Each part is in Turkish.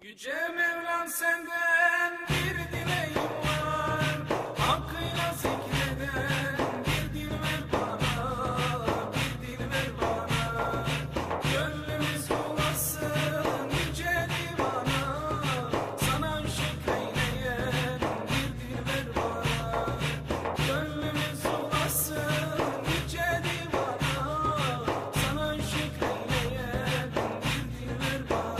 Yüce Mevlam senden bir dileğim var, hakkıyla zikreden bir dil ver bana, bir dil ver bana. Gönlümüz bulasın yüce divana, sana şükreyleyen bir dil ver bana. Gönlümüz bulasın yüce divana, sana şükreyleyen bir dil ver bana.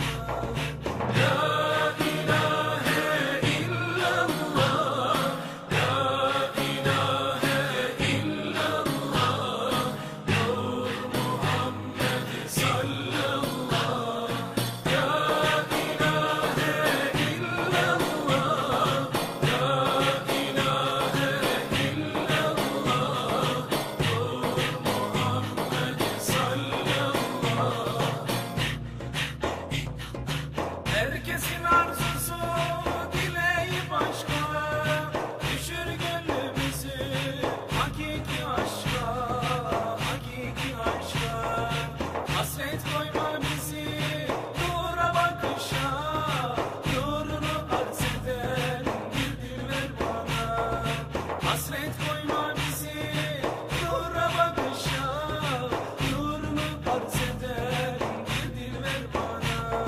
Herkesin arzusu, dileği başka, düşür gönlümüzü hakiki aşka, hakiki aşka. Hasret koyma bizi nura bakışa, nurunu arz eden bir dil ver bana. Hasret koyma bizi nura bakışa, nurunu arz eden bir dil ver bana.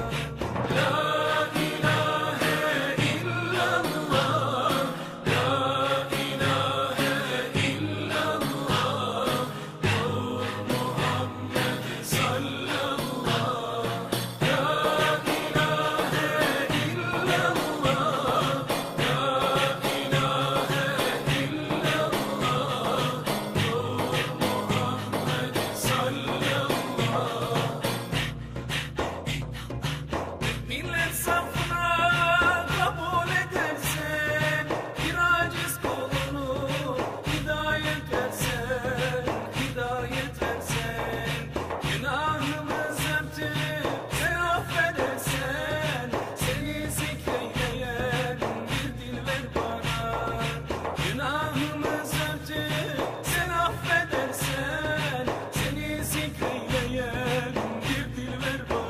Millet safına kabul edersen, bir aciz kulunu hidayet versen, hidayet versen. Günahımız heptir, sen affedersen, seni zikreyleyen bir dil ver bana. Günahımız heptir, sen affedersen, seni zikreyleyen bir dil ver bana.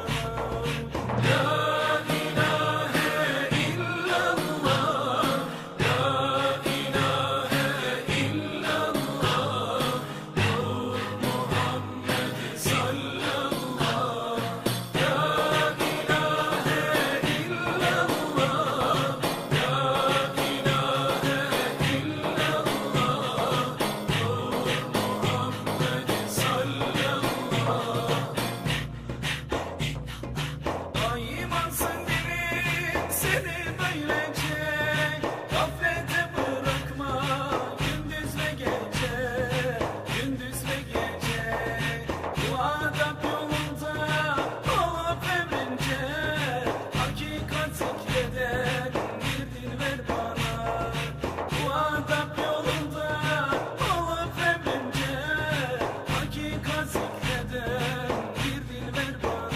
Daimansın dilim seni böylece, gaflete bırakma gündüz ve gece, gündüz ve gece. Bu adab yolunda olup emrince, hakikat zikreden bir dil ver bana. Bu adab yolunda olup emrince, hakikat zikreden bir dil ver bana.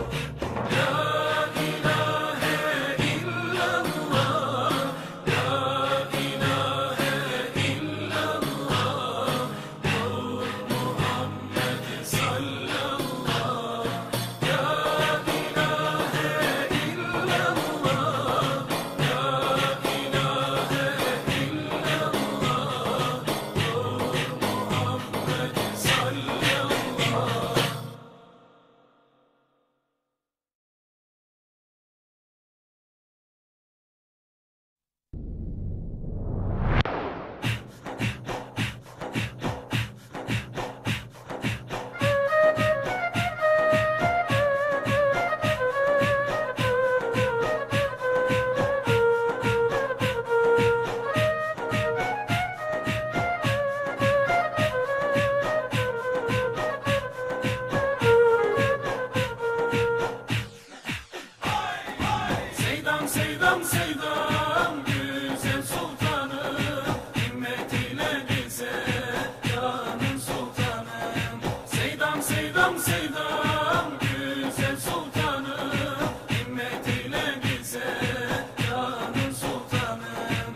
Seydam, seydam, seydam, güzel sultanım, himmetiyle bize canım sultanım. Seydam, seydam, seydam, güzel sultanım, himmetiyle bize canım sultanım.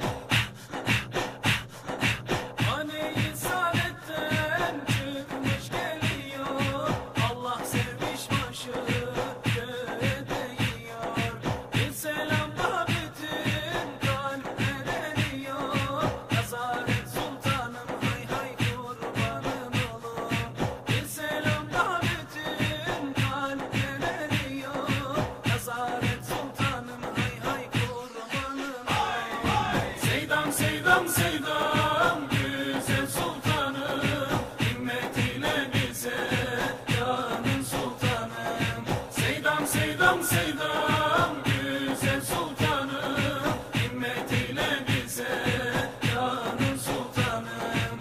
Hane-i saadetten çıkmış geliyor, Allah sevmiş başı göğe değiyor. seydam güzel sultanım, himmetiyle bize canım sultanım.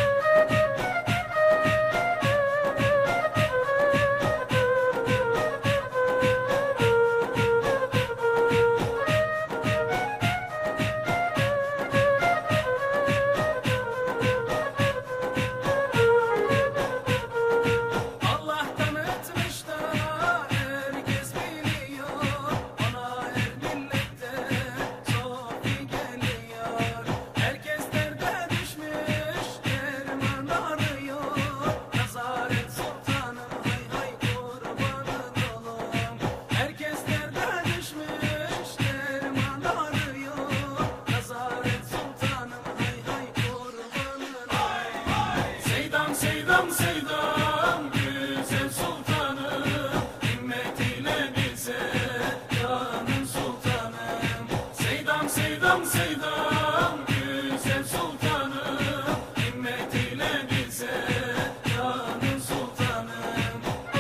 Allah tanıtmış da herkes biliyor, ona her millette sofi geliyor. Herkes derde düşmüş, derman arıyor. Nazaret sultanım hay hay kurbanın olum. Herkes derde düşmüş, derman arıyor. Nazaret sultanım hay hay kurbanın olum. Seydam seydam seydam güzel sultanım, himmetiyle bize canım sultanım. Seydam seydam seydam güzel sultanım, himmetiyle bize canım sultanım.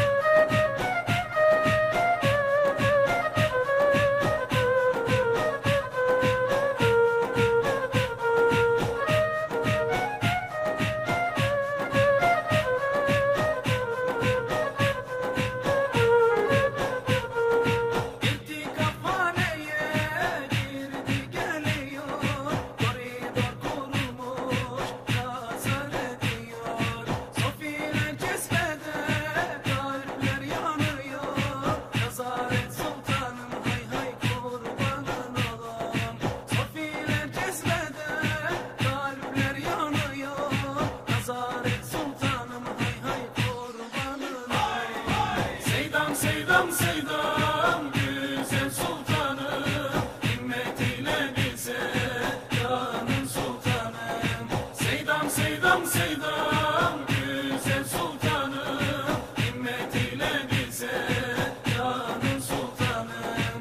Gitti kafaneye, girdi geliyor, koridor kurulmuş, nazar ediyor. Sofiler kesmede, kalpler yanıyor. Nazaret sultanım hay hay kurbanın olum. Sofiler kesmede, kalpler yanıyor. Nazaret sultanım hay hay kurbanın olum. Seydam seydam seydam güzel sultanım, himmetiyle bize canım sultanım. Seydam seydam seydam güzel sultanım, himmetiyle bize canım sultanım.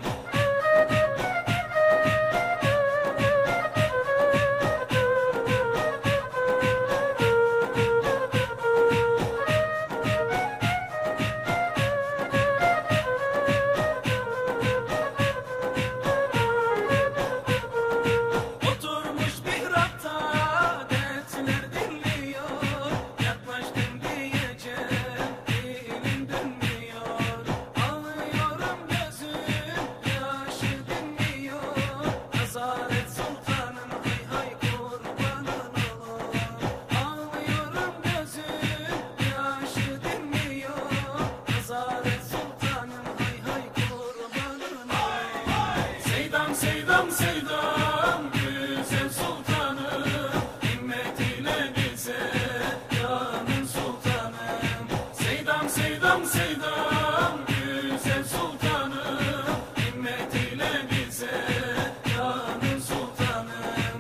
Oturmuş mihrapta dertler dinliyor, yaklaştım diyeceğim dilim dönmüyor. Ağlıyorum gözüm yaşı dinmiyor. Nazaret sultanım hay hay kurbanın olum. Ağlıyorum gözüm yaşı dinmiyor. Nazaret sultanım hay hay kurbanın olum. Seydam seydam seydam güzel sultanım, himmetiyle bize canım sultanım. Seydam seydam seydam güzel sultanım, himmetiyle bize canım sultanım.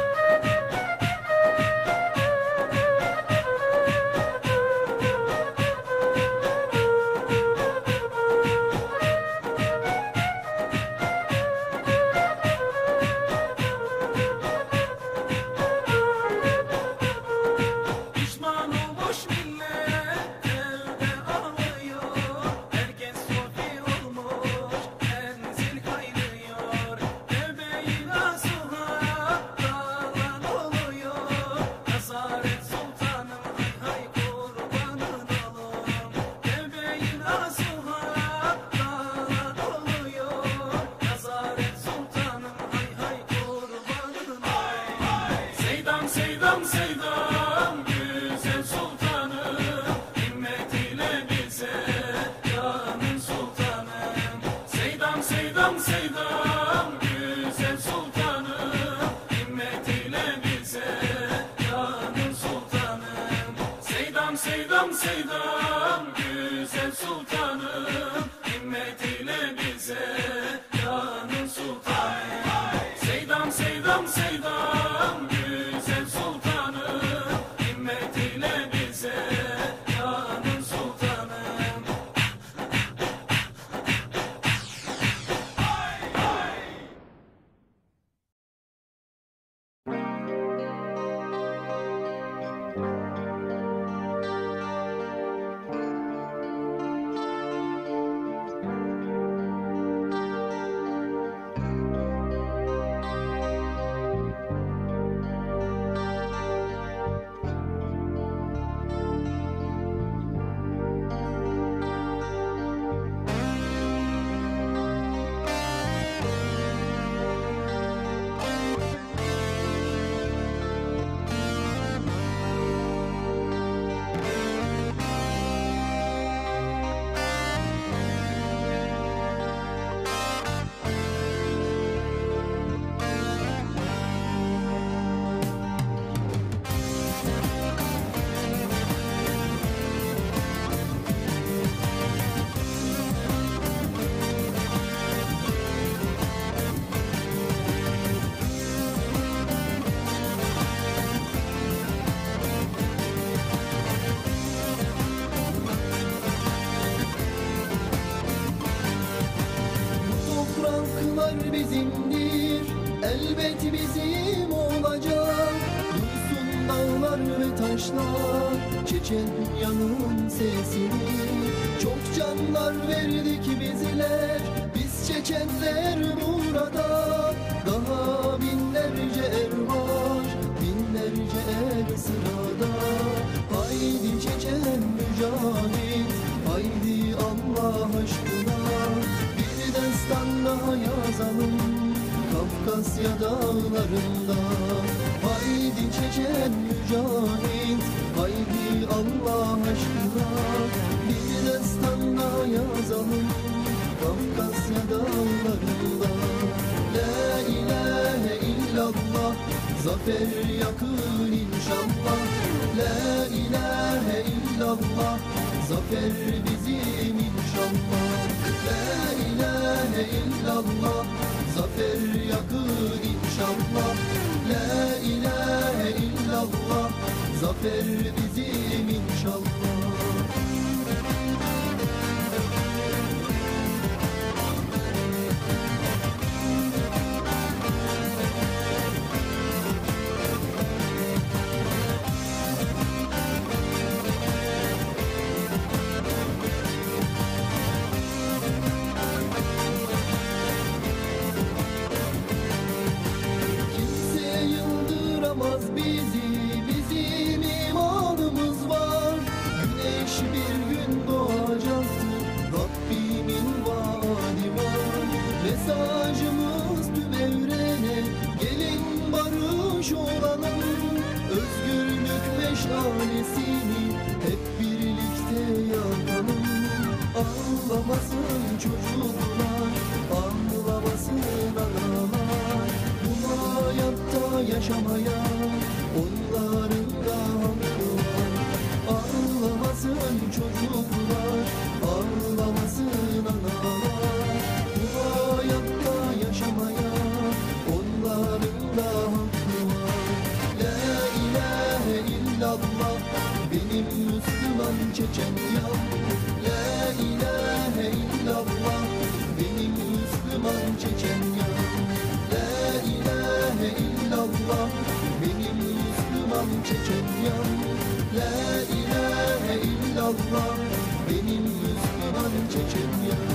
Pişman olmuş millet elde ağlıyor. Herkes sofi olmuş, menzil kaynıyor. Bebeğin asuha kalan oluyor. Nazaret sultanım hay hay kurbanın olum. Bebeğin asuha kalan oluyor. Nazaret sultanım hay hay kurbanın olum. Seydam seydam seydam güzel sultanım, himmetiyle bize canım sultanım. Seydam seydam seydam güzel sultanım, himmetiyle bize canım sultanım. Seydam seydam seydam güzel sultanım, himmetiyle bize canım sultanım. Seydam seydam seydam güzel sultanım, himmetiyle bize canım sultanım. topraklar bizimdir, elbet bizim olacak. Duysun dağlar ve taşlar Çeçenyanın sesini. Çok canlar verdik bizler, biz Çeçenler burada. Daha binlerce er var, binlerce er sırada. Haydi Çeçen mücahit, haydi Allah aşkına. Bir destan daha yazalım Kafkasya dağlarında. Haydi Çeçen mücahit, haydi Allah aşkına. Bir destan daha yazalım Kafkasya dağlarında. La ilahe illallah, zafer yakın inşallah. La ilahe illallah, zafer bizim inşallah. La ilahe illallah, zafer yakın inşallah. La ilahe illallah, zafer bizim inşallah. Bizi, bizim imanımız var. Güneş bir gün doğacaktır, Rabbimin vaadi var. Mesajımız tüm evrene, gelin barış olalım. Özgürlük meşalesini hep birlikte yakalım. Ağlamasın çocuklar, ağlamasın analar. Bu hayatta yaşamaya onların da hakkı var. Ağlamasın çocuklar, ağlamasın analar. Bu hayatta yaşamaya onların da hakkı var. La ilahe illallah, benim Müslüman Çeçenyam. La ilahe illallah, benim Müslüman Çeçenyam. La ilahe illallah, benim Müslüman Çeçenyam. La ilahe illallah, benim Müslüman Çeçenyam.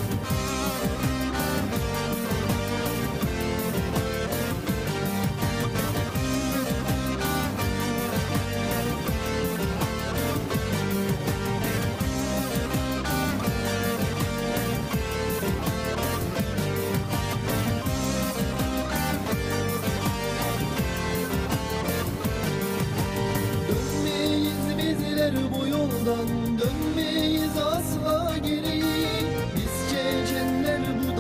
Bu yoldan dönmeyiz asla geri. Biz Çeçenler bu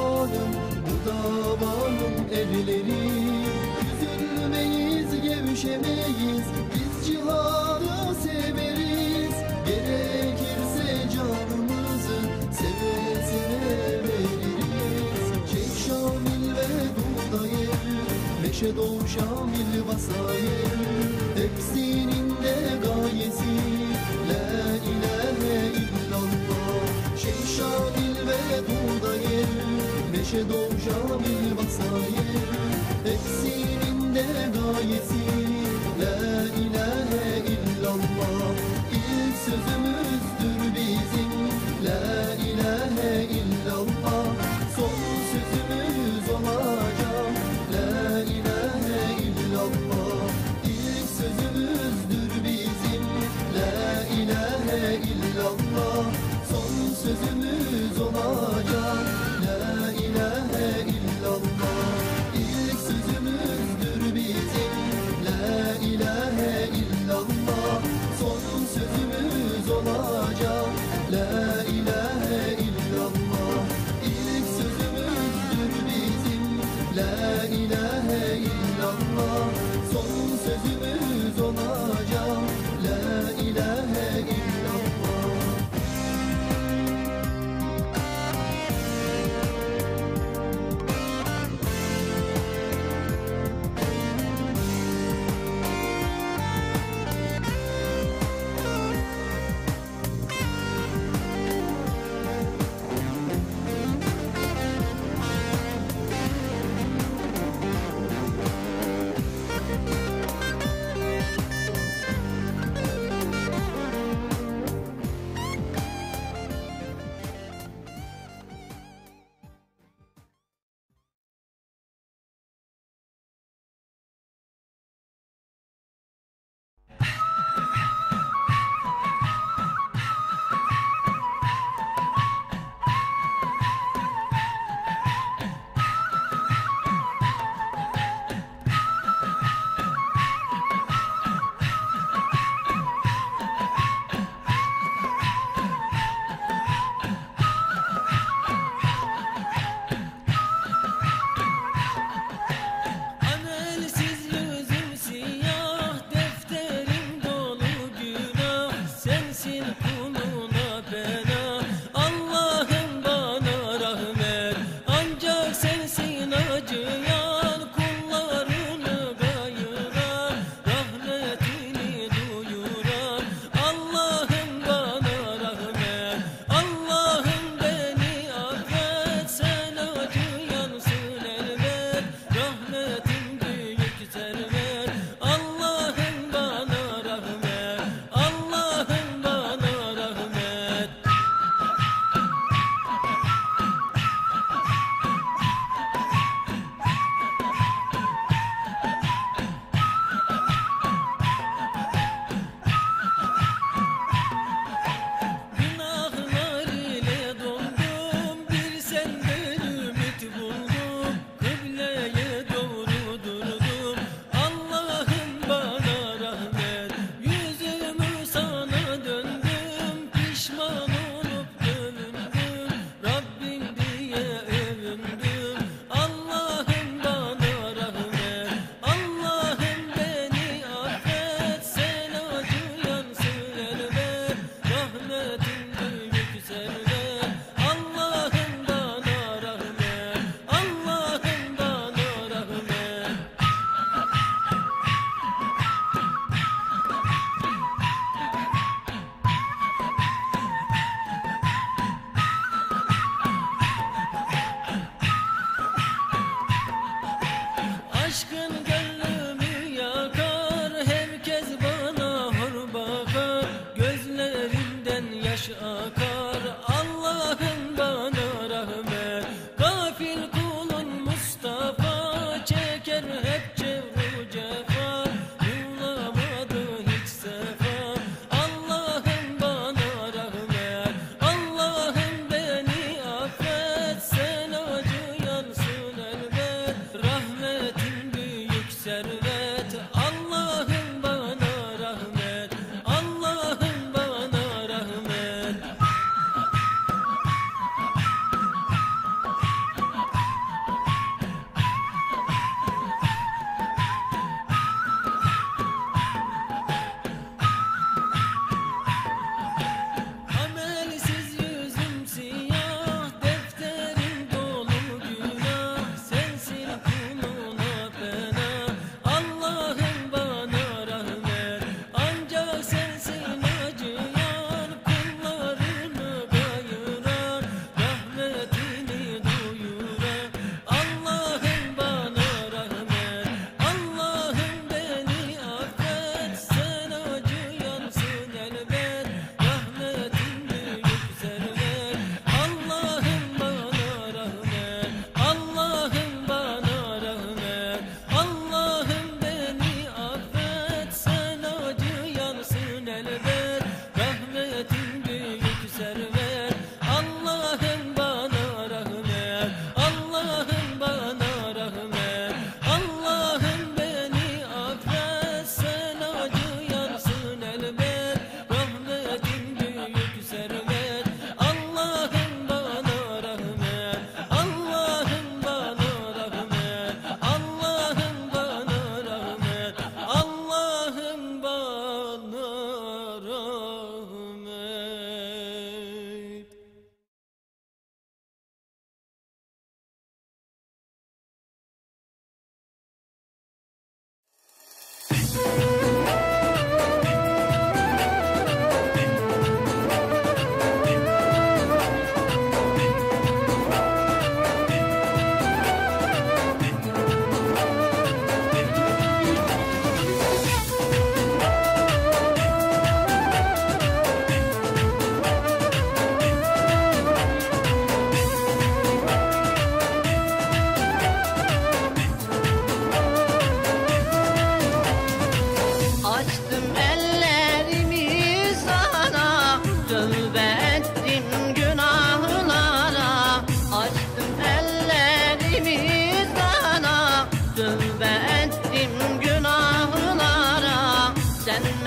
davanın erleri. Üzülmeyiz, gevşemeyiz, biz cihadı severiz. Gerekirse canımızı seve seve veririz. Şeyh Şamil ve Dudayır, Meşe Doğu Şamil Vasayır, hepsinin de gayesi la ilahe illallah. Şeyh Şamil ve Dudayır, Meşe Doğu Şamil Vasayır, hepsinin de gayesi la ilahe illallah. İlk sözümüzdür bizim la ilahe illallah. Son sözümüz olacak la ilahe illallah. İlk sözümüzdür bizim la ilahe illallah. Son sözümüz olacak la ilahe illallah. İlk sözümüzdür bizim la ilahe illallah. Son sözümüz olacak la ilahe illallah. İlk sözümüzdür bizim la ilahe illallah. Son sözümüz olacak la ilahe illallah.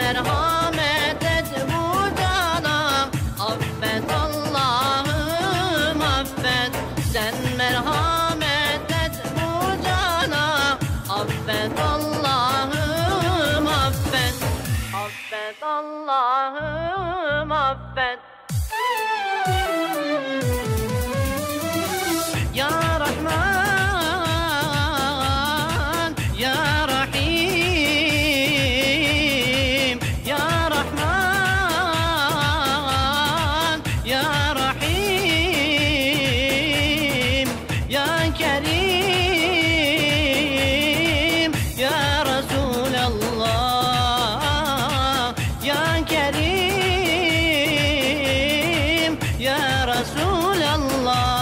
merhamet et bu cana. Affet Allah'ım affet. Sen merhamet et bu cana. Affet Allah'ım affet. Affet Allah'ım affet. Ya Rahman, Ya Rahim, Ya Rahman, Ya Rahim, Ya Kerim, Ya Resulallah, Ya Kerim, Ya Resulallah.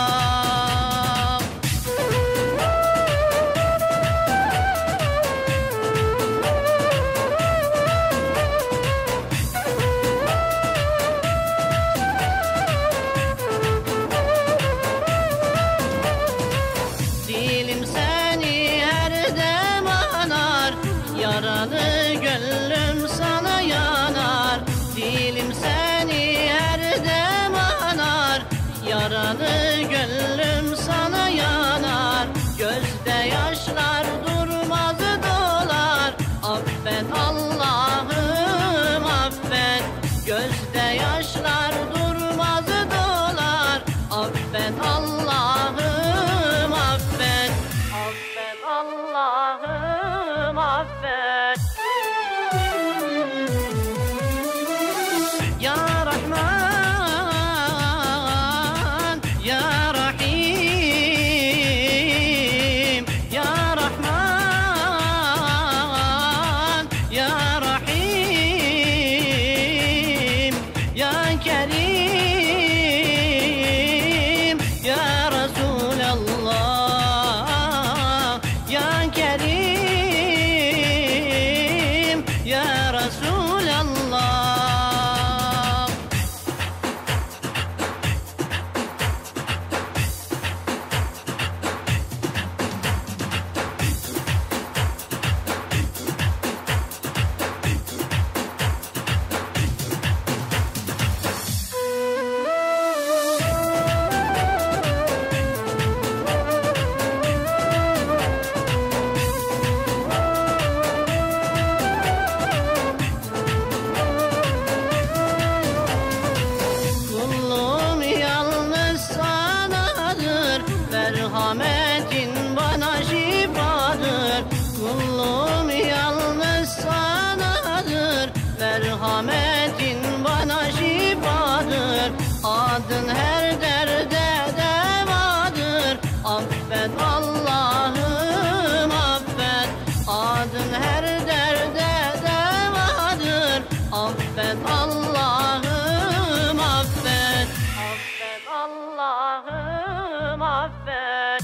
Dilim seni her dem anar, yaralı gönlüm sana yanar. Dilim seni her dem anar, yaralı gönlüm sana yanar. Gözde yaşlar durmaz dolar, affet Allah'ım affet. Gözde yaşlar durmaz dolar, affet Allah'ım affet. Affet Allah'ım affet. Ya Rahman, Ya Rahim, Ya Rahman, Ya Rahim, Ya Kerim, Ya Resulallah, Ya Kerim, Ya Resulallah. Kulluğum yalnız sanadır, merhametin bana şifadır. Kulluğum yalnız sanadır, merhametin bana şifadır. Adın her derde devadır, affet Allah'ım affet. Adın her derde devadır, affet Allah'ım affet. Affet Allah'ım affet.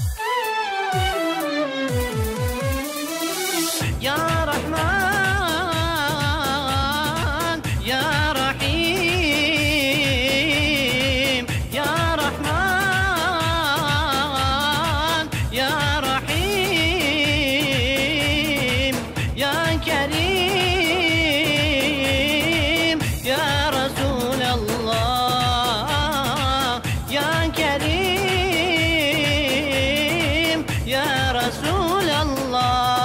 Ya Rahman, Ya Rahim, Ya Rahman, Ya Rahim, Ya Kerim, Ya Resulallah, Ya Kerim, Ya Resulallah.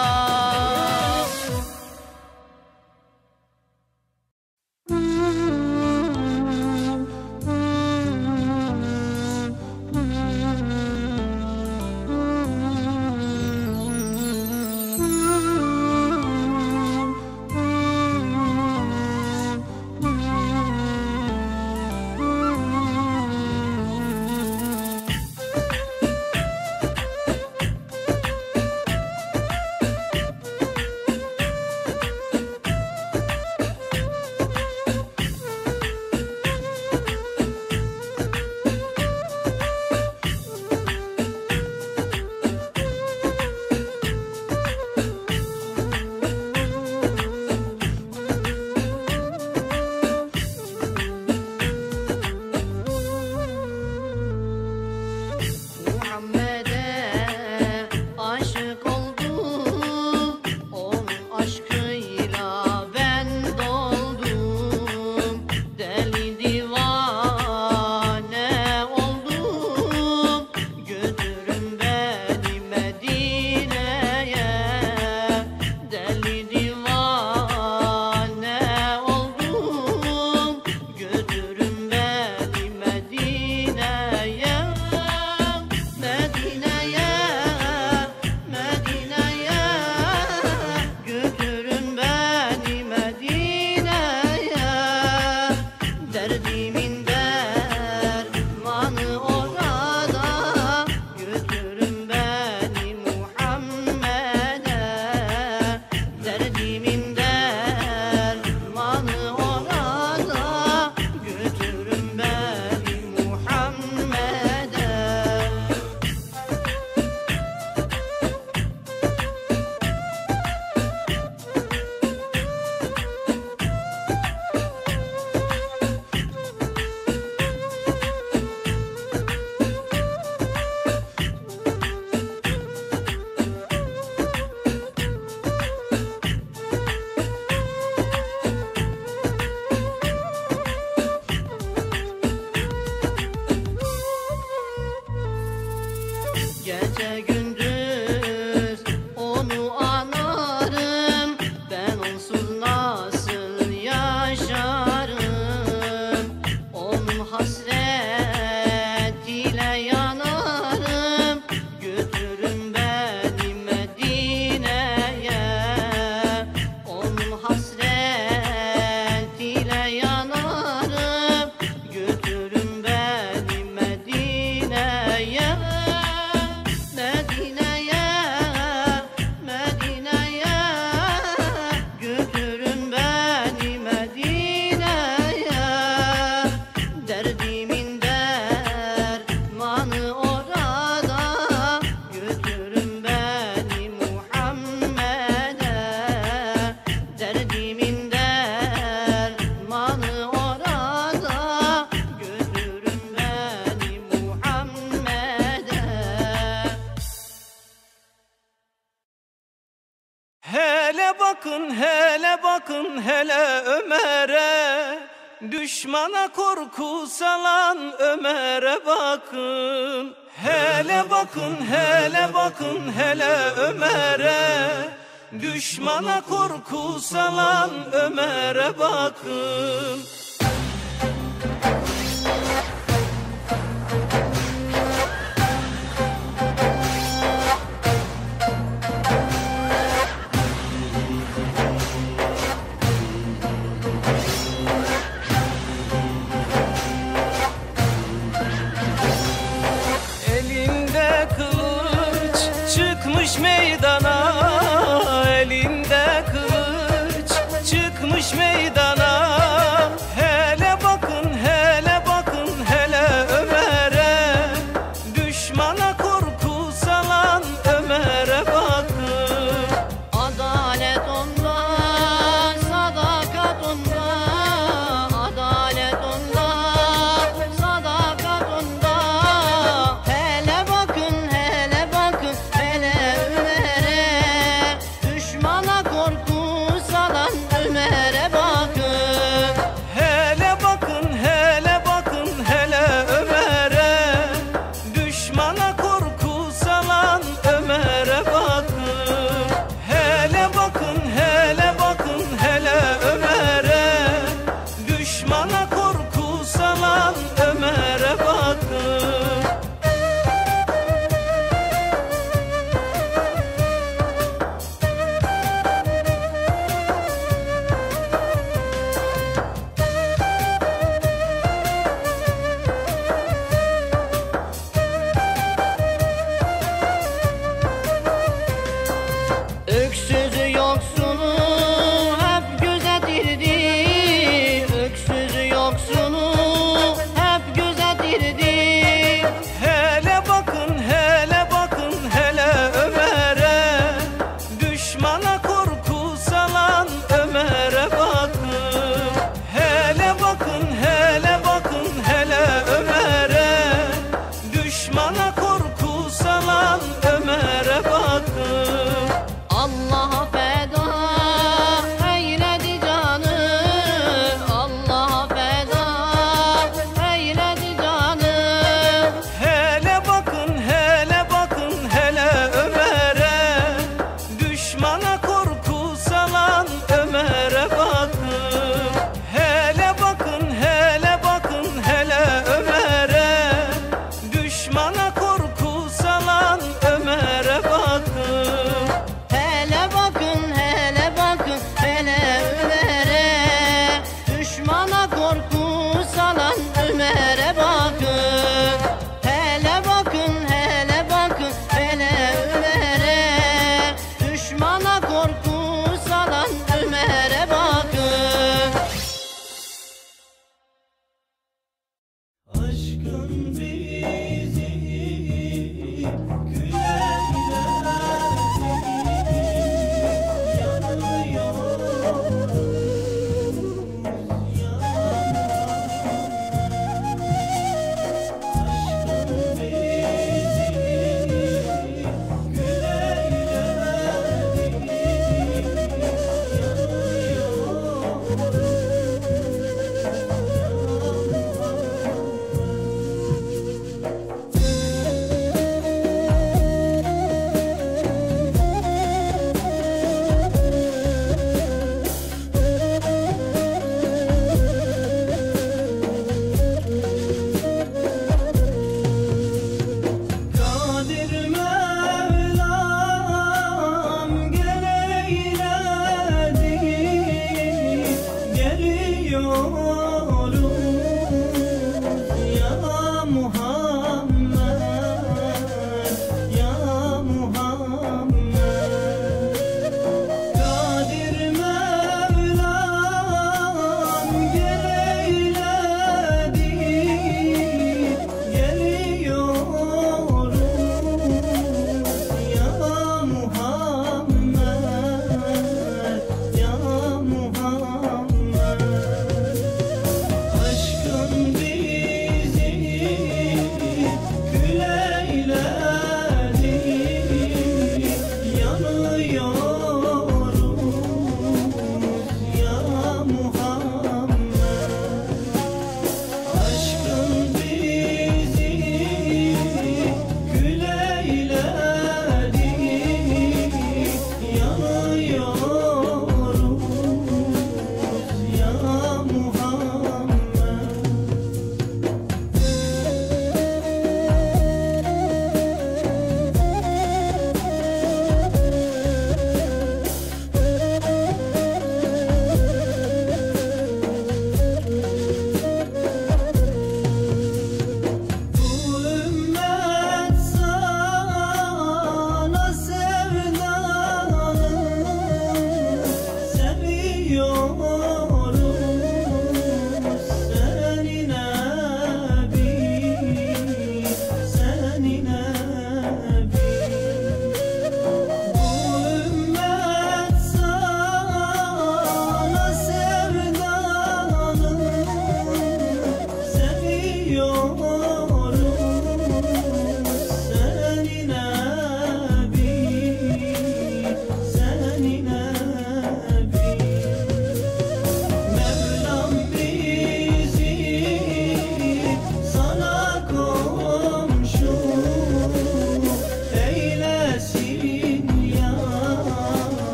bakın, hele bakın, hele Ömer'e. Düşmana korku salan Ömer'e bakın. Hele bakın, hele bakın, hele Ömer'e. Düşmana korku salan Ömer'e bakın. Elinde kılıç çıkmış meydana, elinde kılıç çıkmış meydana. Hele bakın, hele bakın, hele Ömer'e. Düşmana korku salan Ömer'e bakın. Adalet onda, sadakat onda. Adalet onda, sadakat onda. Hele bakın, hele bakın, hele Ömer'e.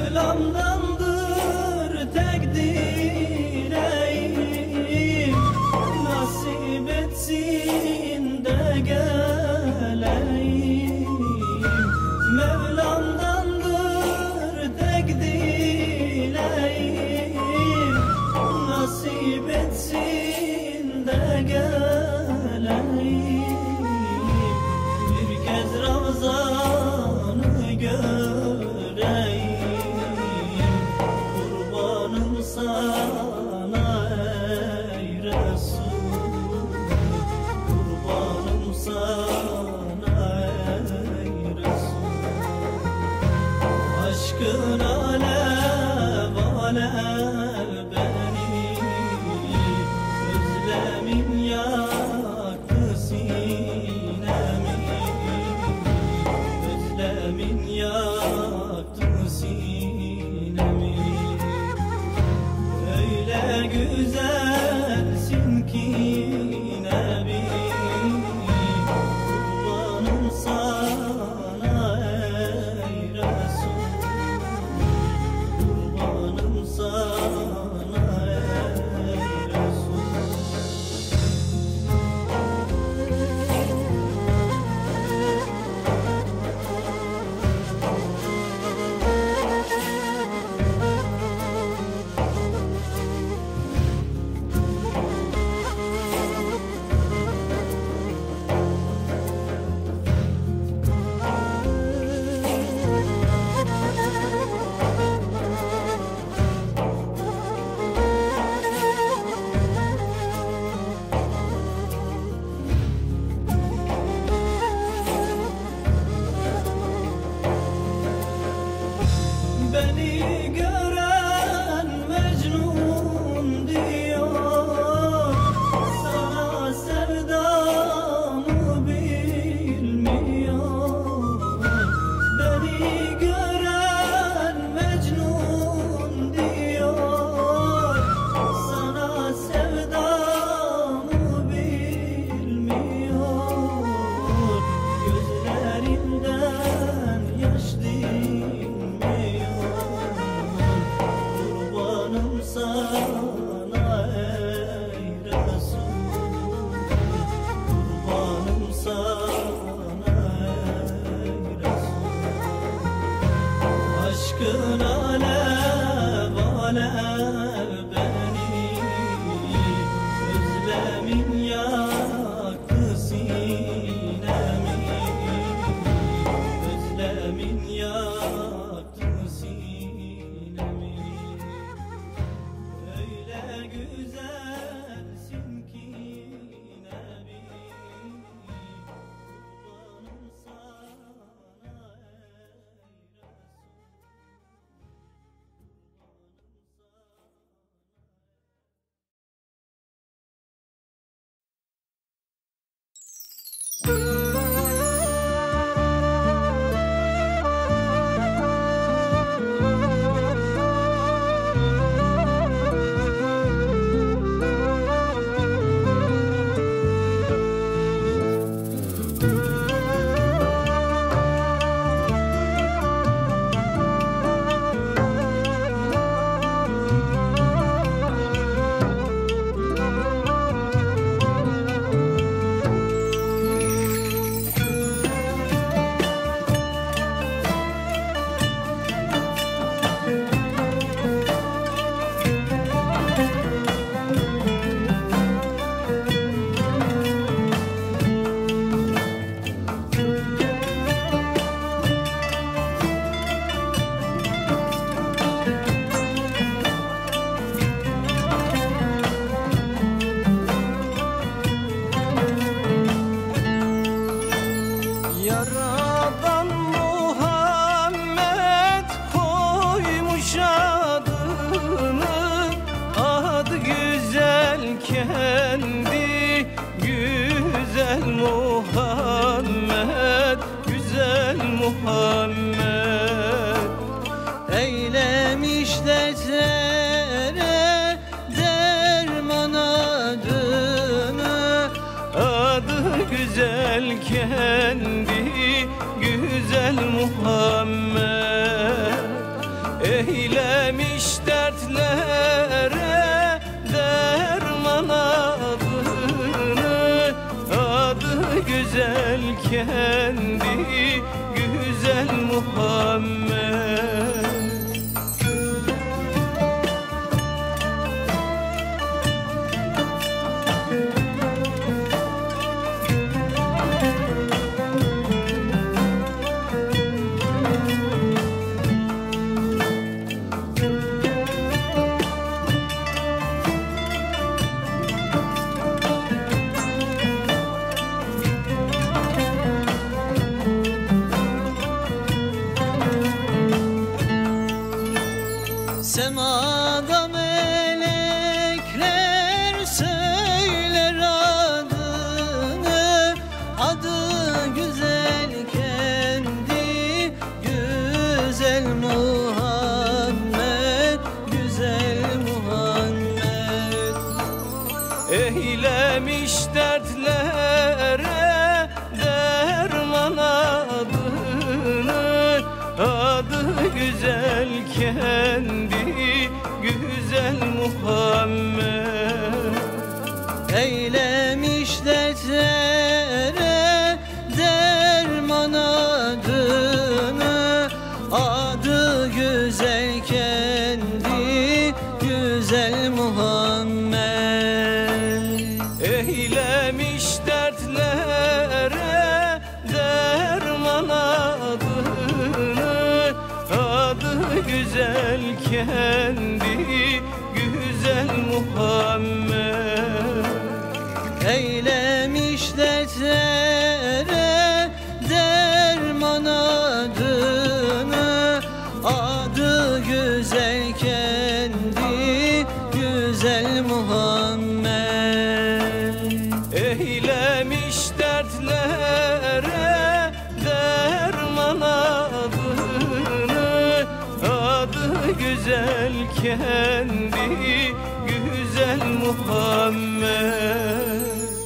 Mevlam'dandır tek dileğim, nasip etsin de geleyim. Mevlam'dandır tek dileğim, nasip etsin de geleyim. Bir kez Ravzanı göreyim, kurbanım sana ey Resul, kurbanım sana ey Resul. Aşkın alev alev beni, özlemin yaktı sinemi, özlemin yaktı sinemi. Öyle güzelsin ki Nebi, kurbanım sana ey Resul, kurbanım sana ey Resul. Beni gören Mecnun diyor, sana sevdamı bilmiyor. Beni gören Mecnun diyor, sana sevdamı bilmiyor. Gözlerimden yaş dinmiyor, kurbanım sana ey Resul, kurbanım sana ey Resul. Aşkın alev alev beni, özlemin yaktı sinemi, özlemin yaktı sinemi. Öyle güzelsin ki Nebi, kurbanım sana ey Yaradan Muhammed koymuş adını, adı güzel kendi güzel Muhammed, güzel Muhammed. Eylemiş dertlere derman adını, adı güzel kendi güzel Muhammed. Eylemiş dertlere derman adını, adı güzel kendi güzel Muhammed. Semada melekler söyler adını, adı güzel kendi güzel Muhammed, güzel Muhammed. Eylemiş dertlere derman adını, adı güzel kendi güzel Muhammed. Eylemiş dertlere derman adını, adı güzel kendi güzel Muhammed. Eylemiş dertlere derman adını, adı güzel kendi güzel Muhammed. Eylemiş dertlere derman adını, adı güzel kendi güzel Muhammed. Eylemiş dertlere derman adını, adı güzel kendi güzel Muhammed.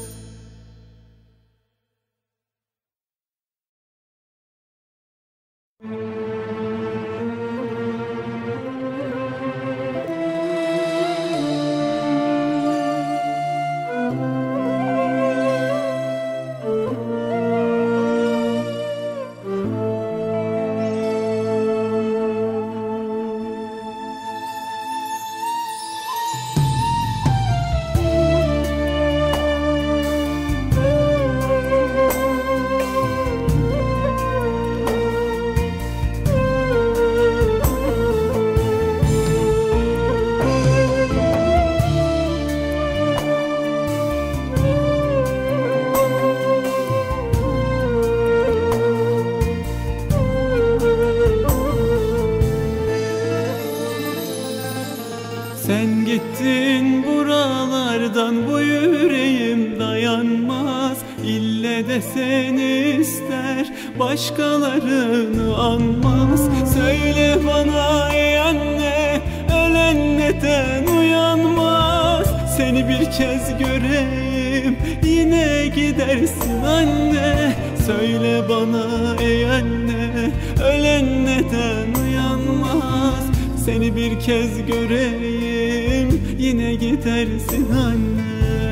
Sen gittin buralardan, bu yüreğim dayanmaz. İlle de seni ister, başkalarını anmaz. Söyle bana ey anne, ölen neden uyanmaz? Seni bir kez göreyim, yine gidersin anne. Söyle bana ey anne, ölen neden uyanmaz? Seni bir kez göreyim, yine gidersin anne.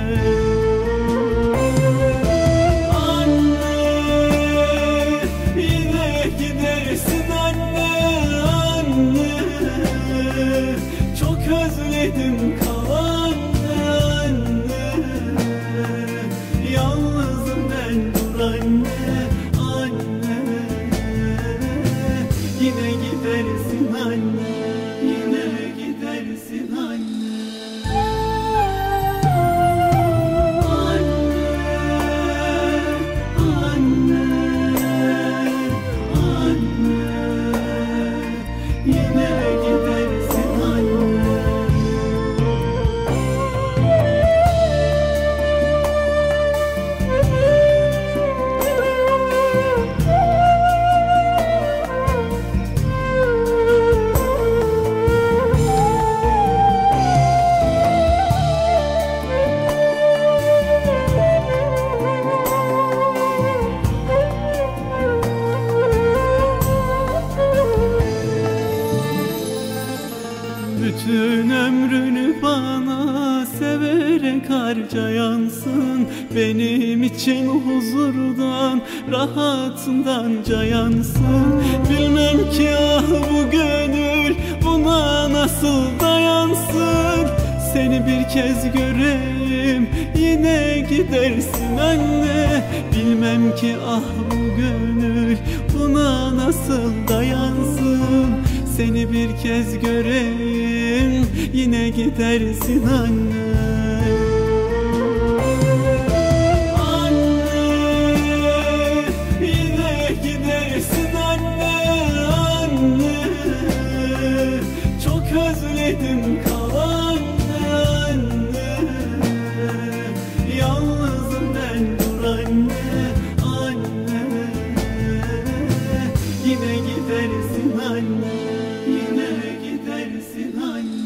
Anne, yine gidersin anne, anne. Çok özledim kalanı anne. Yalnızım ben, dur anne, anne. Yine gidersin anne, yine gidersin anne. Anne, anne, anne. Yine gidersin anne. benim için huzurdan, rahatından cayansın. Bilmem ki ah bu gönül buna nasıl dayansın. Seni bir kez göreyim yine gidersin anne. Bilmem ki ah bu gönül buna nasıl dayansın. Seni bir kez göreyim yine gidersin anne. Anne yine gidersin anne, anne. Çok özledim kalan anne. Yalnızım ben dur anne, anne. Yine gidersin anne, yine gidersin anne.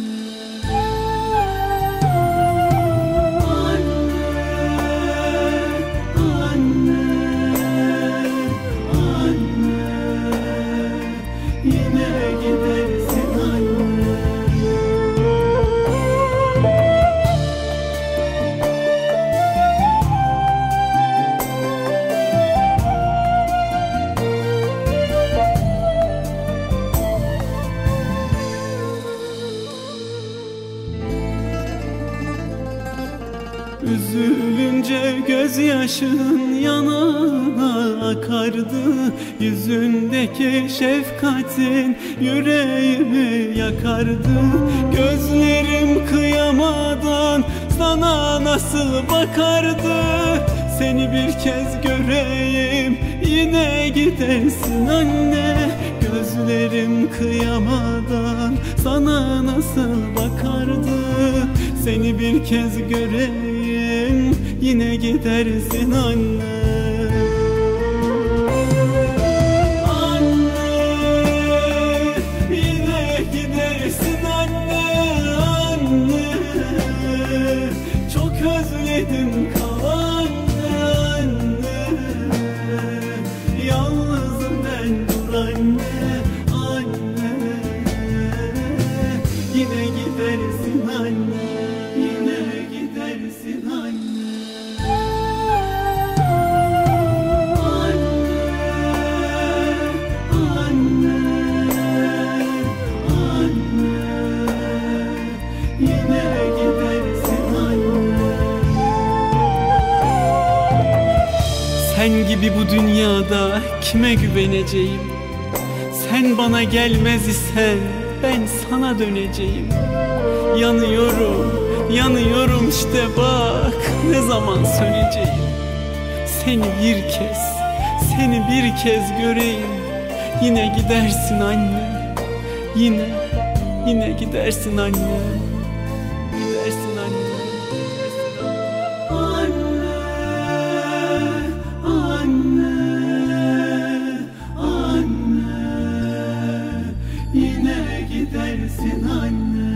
Üzülünce gözyaşın yanağına akardı. Yüzündeki şefkatin yüreğimi yakardı. Gözlerim kıyamadan sana nasıl bakardı. Seni bir kez göreyim yine gidersin anne. Gözlerim kıyamadan sana nasıl bakardı. Seni bir kez göreyim yine gidersin anne. Anne yine gidersin anne, anne. Çok özledim kalan anne. Yalnızım ben dur anne, anne. Yine gidersin anne, yine gidersin anne. Sen gibi bu dünyada kime güveneceğim? Sen bana gelmez isen ben sana döneceğim. Yanıyorum, yanıyorum işte bak ne zaman söneceğim. Seni bir kez göreyim. Yine gidersin anne, yine gidersin anne. Gidersin anne. Gidersin anne.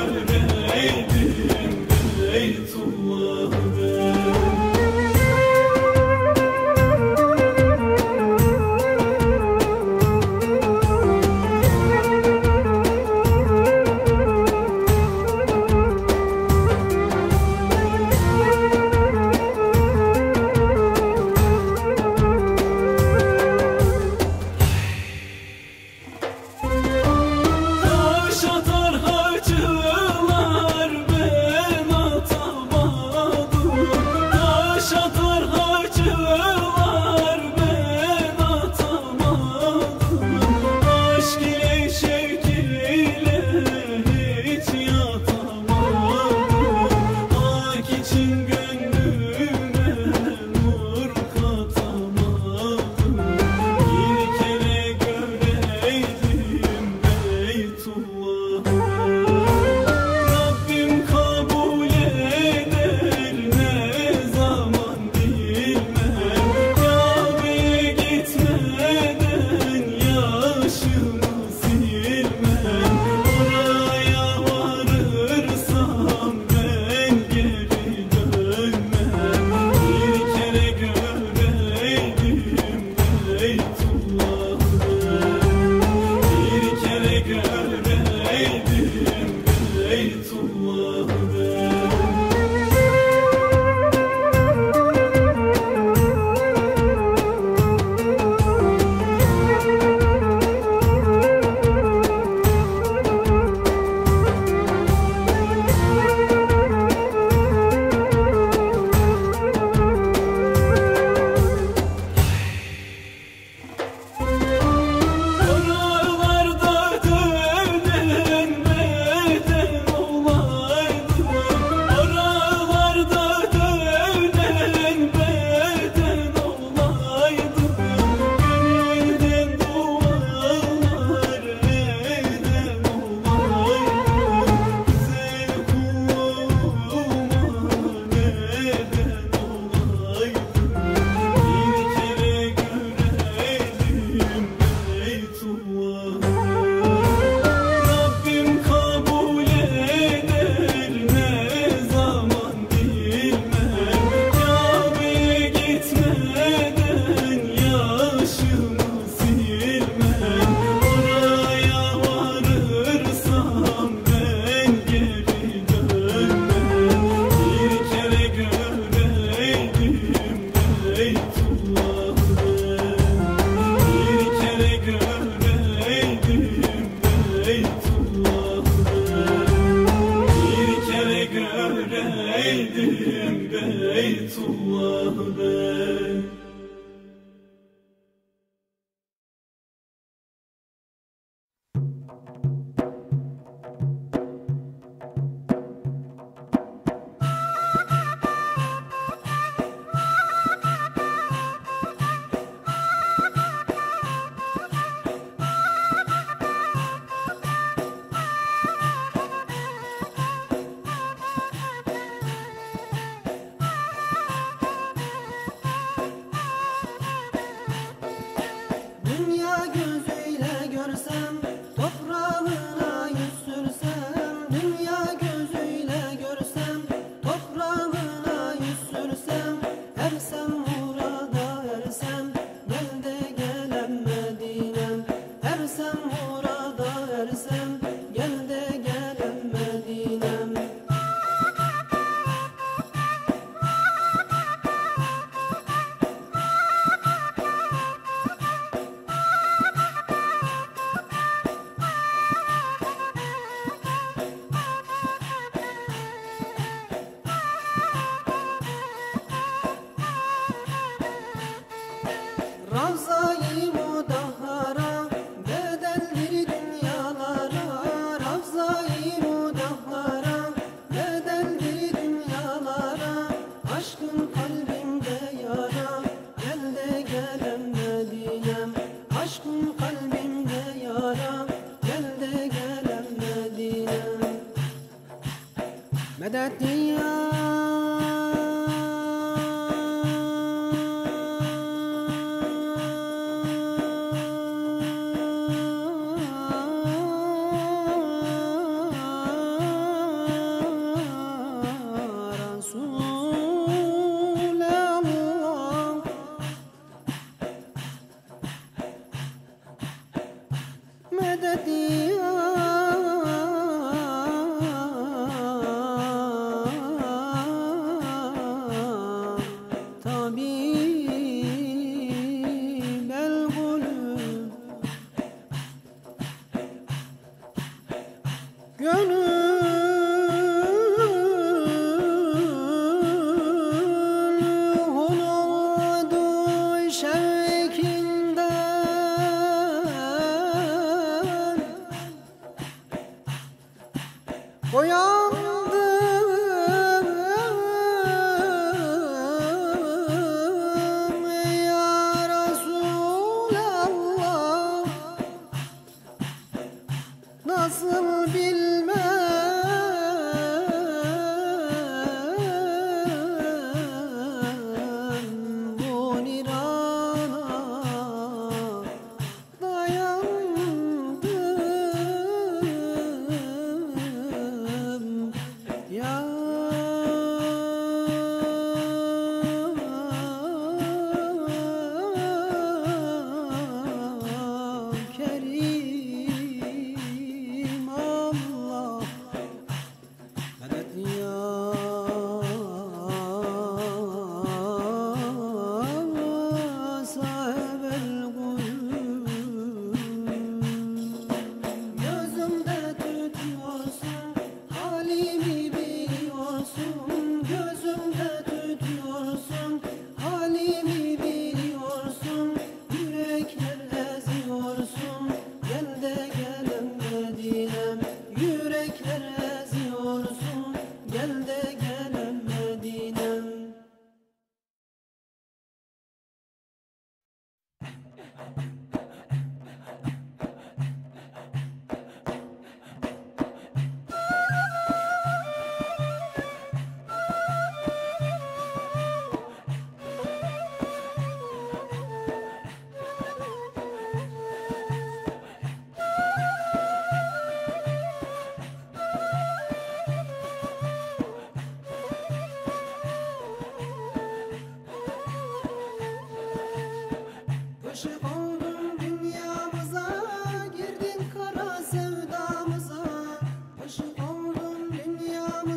göreydim Beytullah'ı.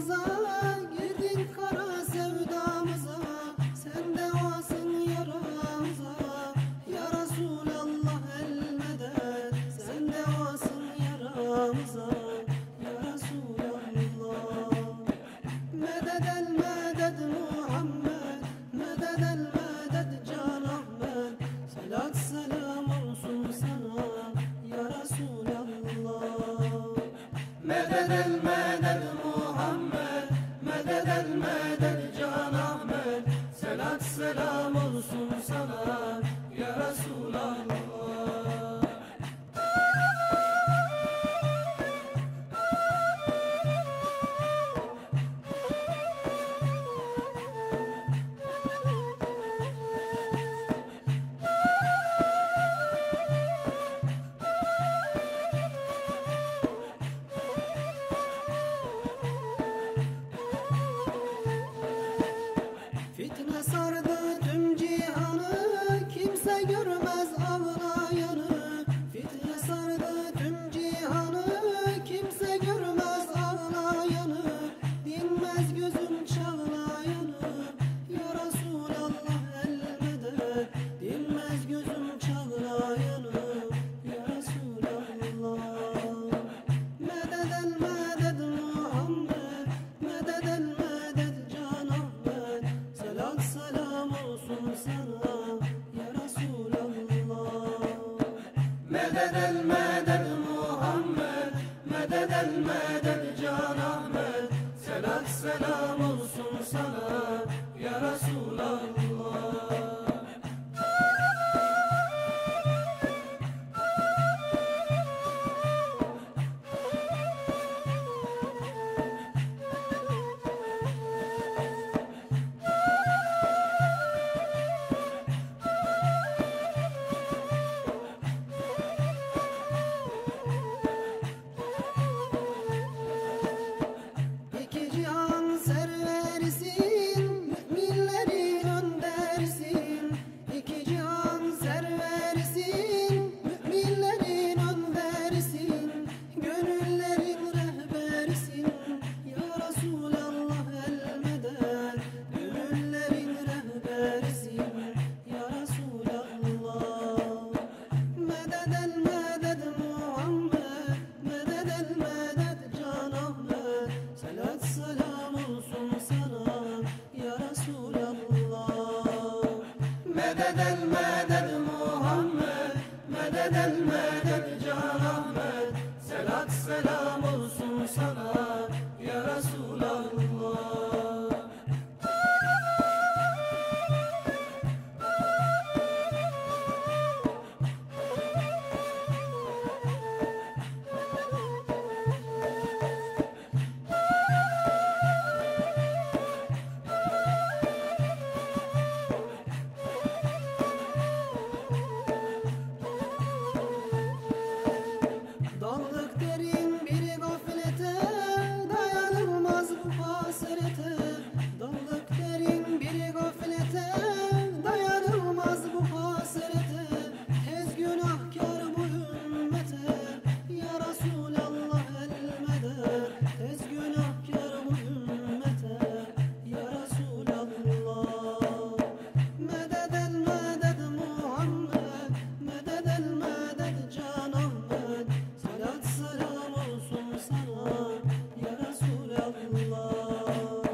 sevdamıza, girdin kara sevdamıza. Sen devasın yaramıza, ya Resulallah el medet. Sen devasın yaramıza, ya Resulallah. Medet el medet Muhammed, medet el medet Can Ahmet. Selat selam olsun sana, ya Resulallah. Medet el medet Muhammed, medet el medet Can Ahmet. Selat selam olsun sana, ya Resulallah. Fitne sardı tüm cihanı, kimse görmez ağlayanı. Fitne sardı tüm cihanı, kimse görmez ağlayanı. Dinmez gözüm çağlayanı, ya Resulallah el medet. Dinmez gözüm çağlayanı, ya Resulallah. Medet el medet Muhammed, medet el medet Can Ahmet. Selat selam olsun sana, ya Resulallah. Medet el medet Muhammed, medet el medet Can Ahmet. Selat selam olsun sana, ya Resulallah. İki cihan serverisin, müminlerin öndersin. İki cihan serverisin, müminlerin öndersin. Gönüllerin rehberisin, ya Resulallah el medet. Gönüllerin rehberisin, ya Resulallah. Medet el medet Muhammed, medet el medet Can Ahmet. Selat selam olsun sana, ya Resulallah. Medet el medet Muhammed, medet el medet Can Ahmet. Selat selam olsun sana, ya Resulallah. Daldık derin bir gaflete, dayanılmaz bu hasrete. Daldık derin bir gaflete, dayanılmaz bu hasrete. Tez günahkar bu ümmete, ya Resulallah el medet. Tez günahkar bu ümmete, ya Resulallah. Medet el medet Muhammed, medet el medet Can Ahmet. Selat selam olsun sana, ya Resulallah.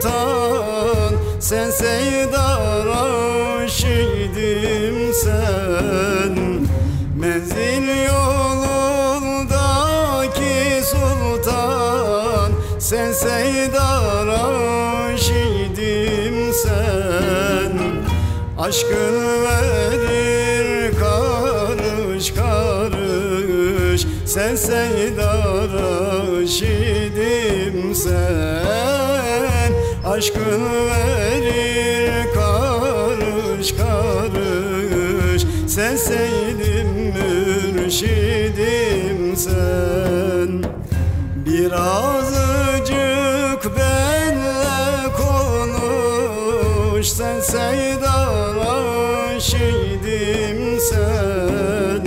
sultan, sen Seyyid-i Raşidim sen. Menzil yolundaki sultan, sen Seyyid-i Raşidim sen. Aşkın verir karış karış, sen Seyyid-i Raşidim sen. Aşkın verir karış karış, sen Seyyidim mürşidim sen. Birazcık benle konuş, sen Seyyid-i Raşidim sen.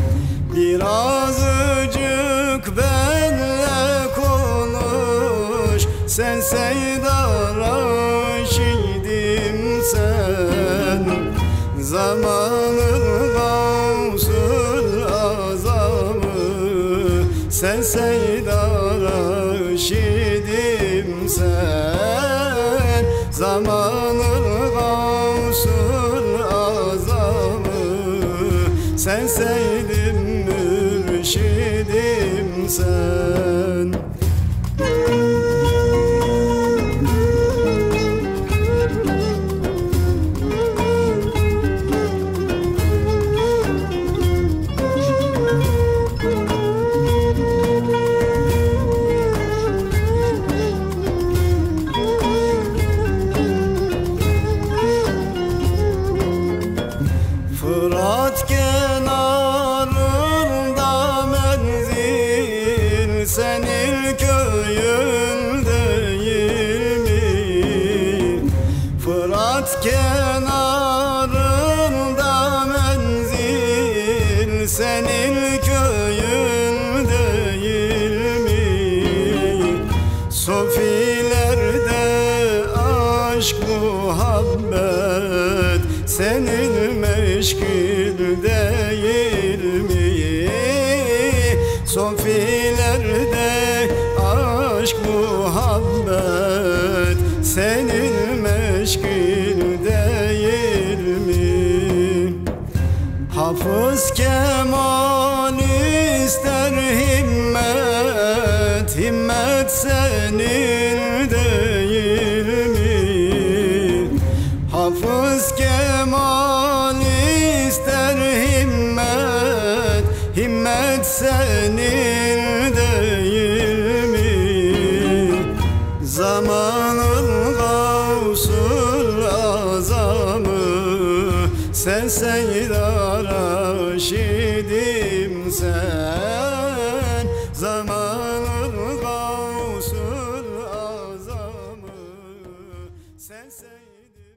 Birazcık benle konuş, sen Seyyid-i Raşidim sen. Zamanın Gavsul Azamı, sen Seyyid-i Raşidim sen. Zamanın Gavsul Azamı, sen Seyyidim mürşidim sen. Fırat kenarında menzil, senin köyün değil mi? Fırat kenarında menzil, senin köyün değil mi? Sofilerde aşk muhabbet, senin meşgul değil mi? Sofilerde aşk muhabbet, senin meşgul değil mi? Hafız Kemal ister himmet, himmet senin değil mi? Hafız Kemal ister himmet, himmet senin değil mi? Zamanın Gavsul Azamı, sen Seyyid-i Raşidim sen. Zamanın Gavsul Azamı, sen Seyyidim.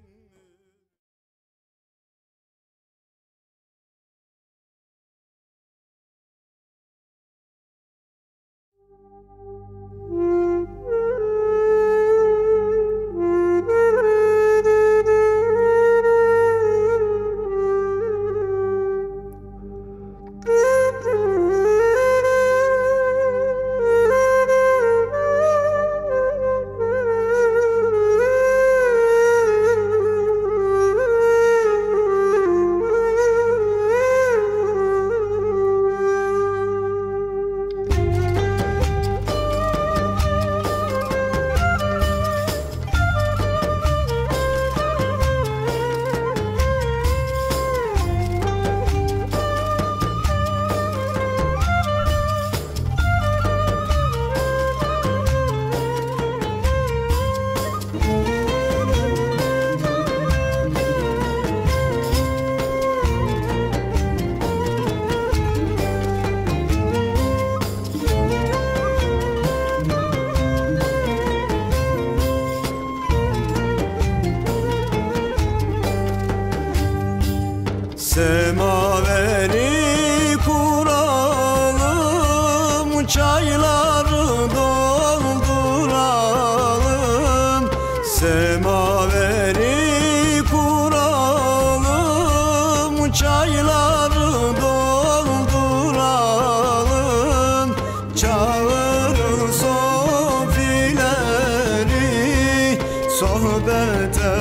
sohbete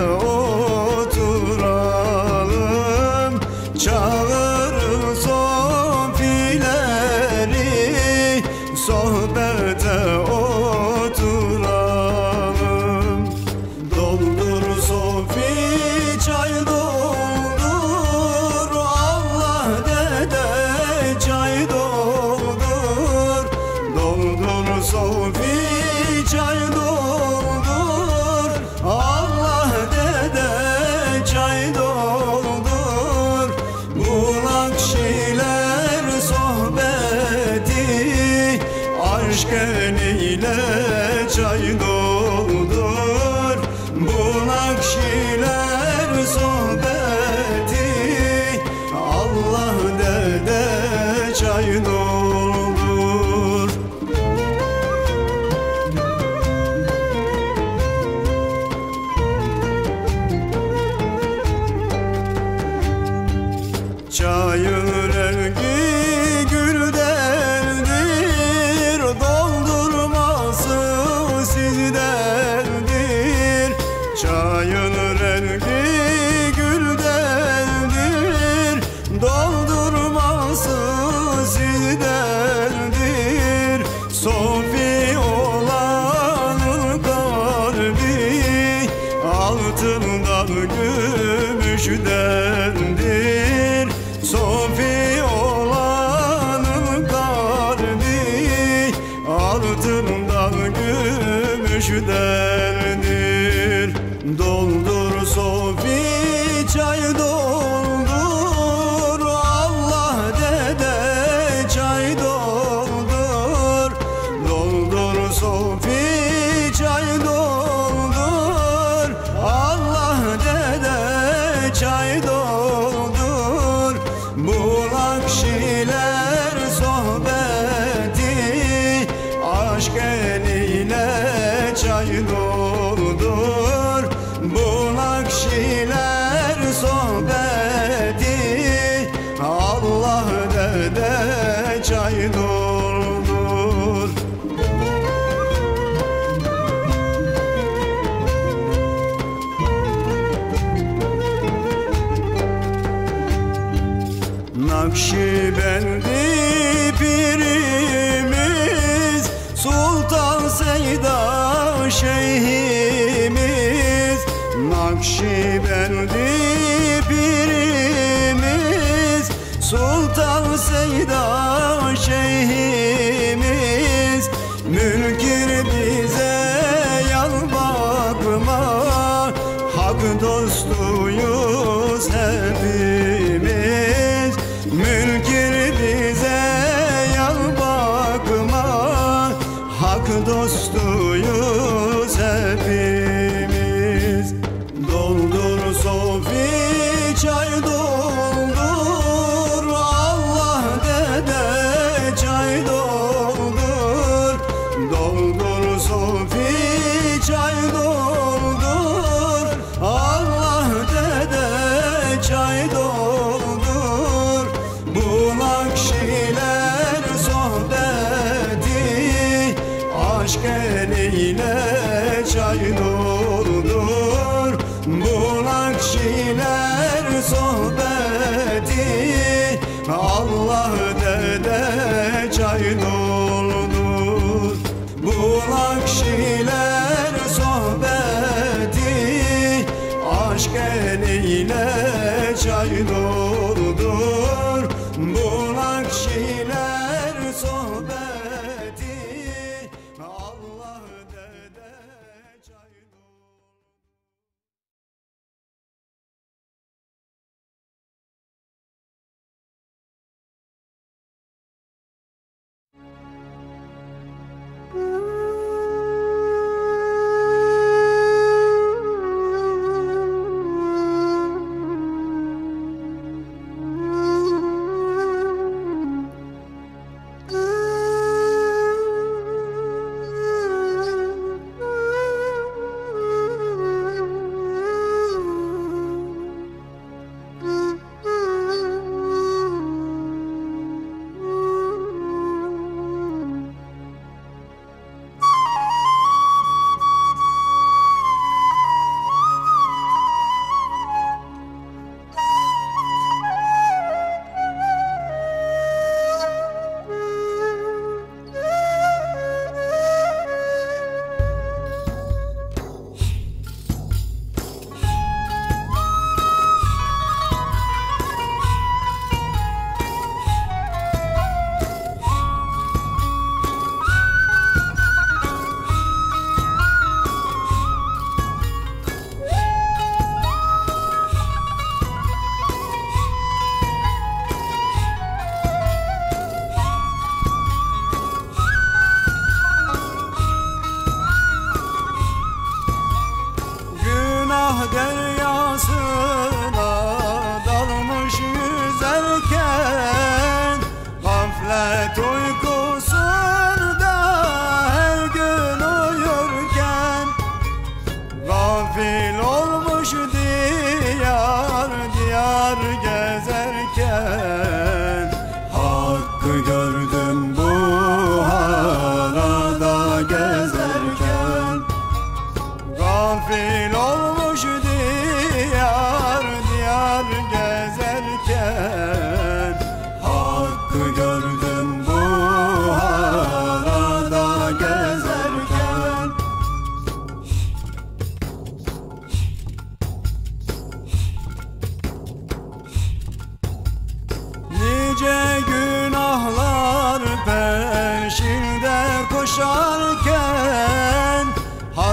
oturalım. Çağırın sofileri, sohbete oturalım. Doldur sofi çay doldur, Allah dede çay doldur. Doldur sofi çay doldur, Allah dede çay doldur. Bu nakşiler sohbeti aşk eliyle çay doldur. Bu nakşiler sohbeti Allah dede çay doldur. Çayın rengi güldendir, doldurması sizdendir. Çayın rengi güldendir, doldurması sizdendir. Sofi olanın kalbi altından gümüştendir. Sofi olanın kalbi altından gümüştendir. Doldur sofi çay doldur, Allah dede çay doldur. Doldur sofi çay doldur, Allah dede çay doldur. Bu nakşiler sohbeti aşk eliyle çay doldur. Bu nakşiler sohbeti Allah dede çay doldur. Nakşibendi pirimiz, Sultan Seyda şeyhimiz. Nakşibendi pirimiz, Sultan Seyda şeyhimiz. Münkir bize yan bakma, hak dostuyuz hepimiz. Münkir bize yan bakma, hak dostuyuz hepimiz. Doldur sofi çay doldur, Allah dede çay doldur. Doldur sofi çay doldur, Allah dede çay doldur. Bu nakşiler sohbeti aşk eliyle çay doldur. Bu nakşiler sohbeti Allah dede çay doldur. Bu nakşiler sohbeti aşk eliyle çay doldur. Bu nakşiler sohbeti Allah dede çay doldur.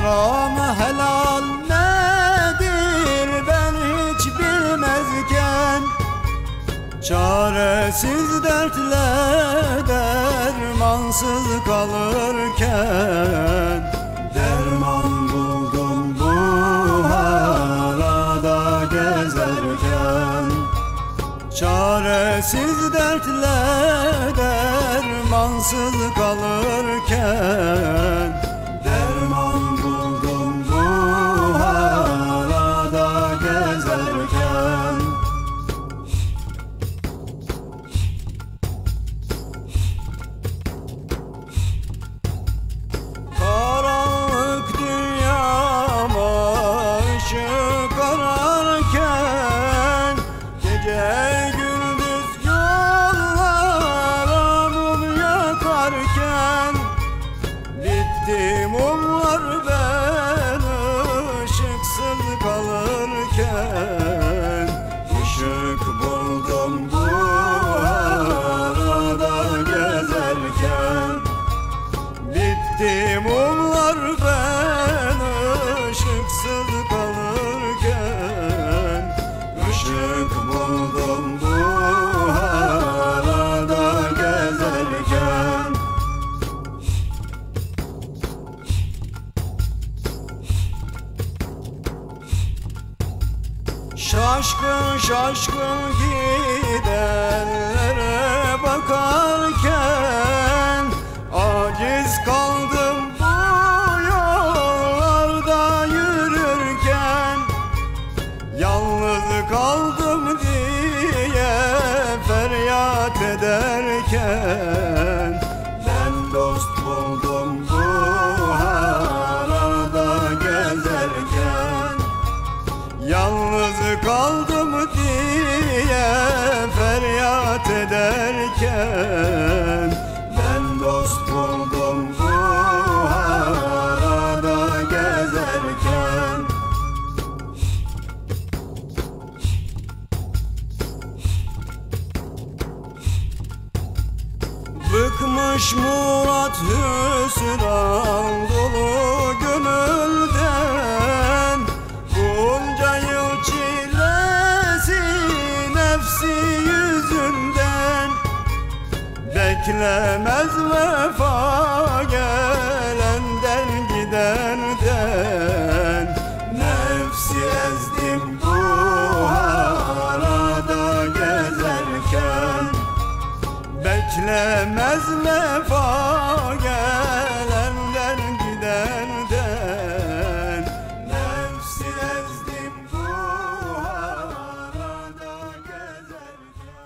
Haram helal nedir ben hiç bilmezken, çaresiz dertle dermansız kalırken, derman buldum bu harada gezerken. Çaresiz dertle dermansız kalırken, derman buldum bu harada gezerken. Karanlık dünyama ışık ararken, gece gündüz yollara mum yakarken, bittim umlar ben ışıksız kalırken. Işık buldum bu arada gezerken, bittim umlar ben ışıksız kalırken. Işık buldum bu arada gezerken. Şaşkın şaşkın gidenlere bakarken, aciz kaldım bu yollarda yürürken. Yalnız kaldım diye feryat ederken, ben dost buldum bu harada gezerken. Yalnız kaldım diye feryat ederken, ben dost buldum bu harada gezerken. Bıkmış murat hüsran dolu gönülden, bunca yıl çilesi nefsi yüzünden. Beklemez vefa gelenden giderden, nefsi ezdim bu harada gezerken. Beklemez vefa gelenden giderden, nefsi ezdim bu harada gezerken.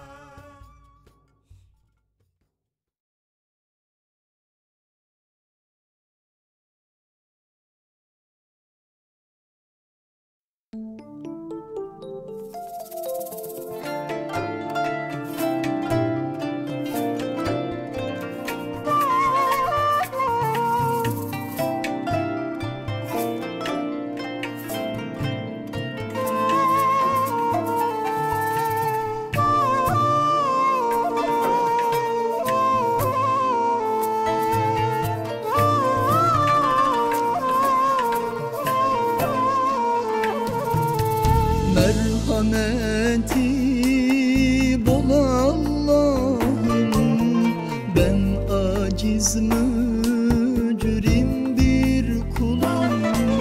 Merhameti bol Allah'ım, ben aciz mücrim bir kulum.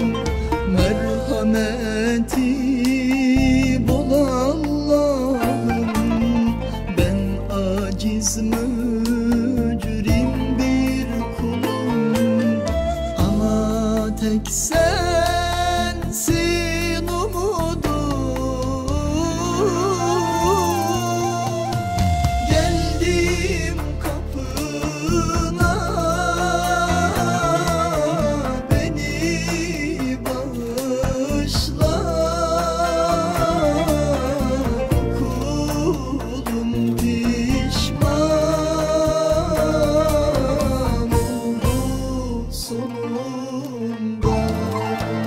Merhameti bol Allah'ım, ben aciz mücrim bir kulum. Ama tek sensin umudum. Geldim kapına, beni bağışla. Kulum pişman oldu sonunda.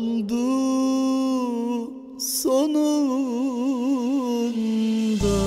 oldu sonunda.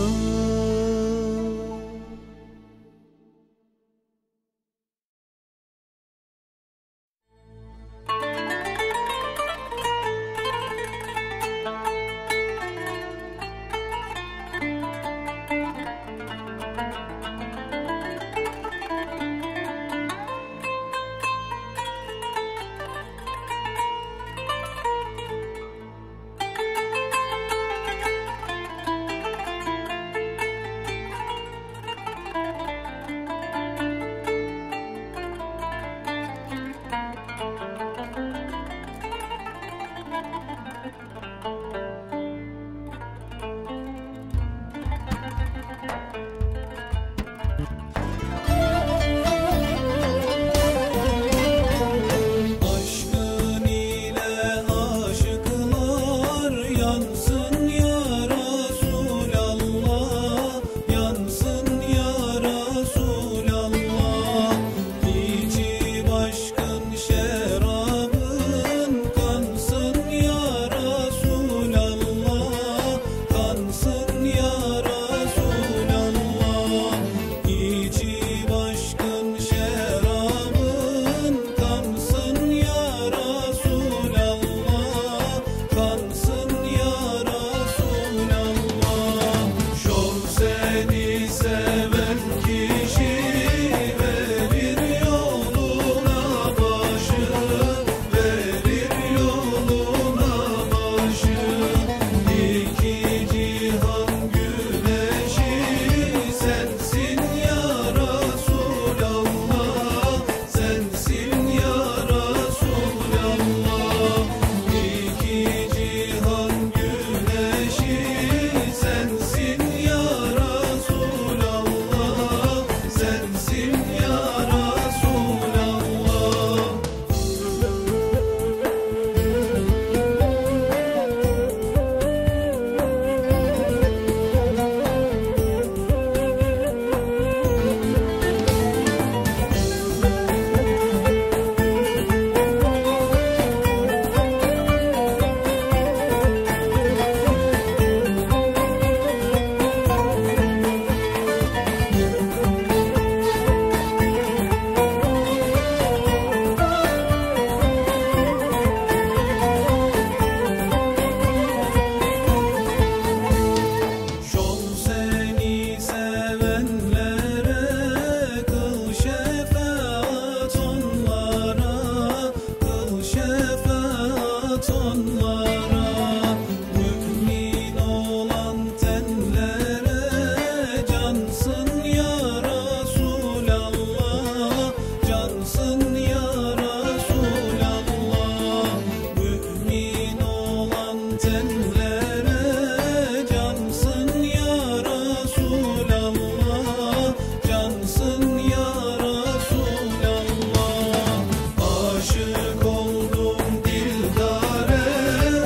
Aşık oldum dildare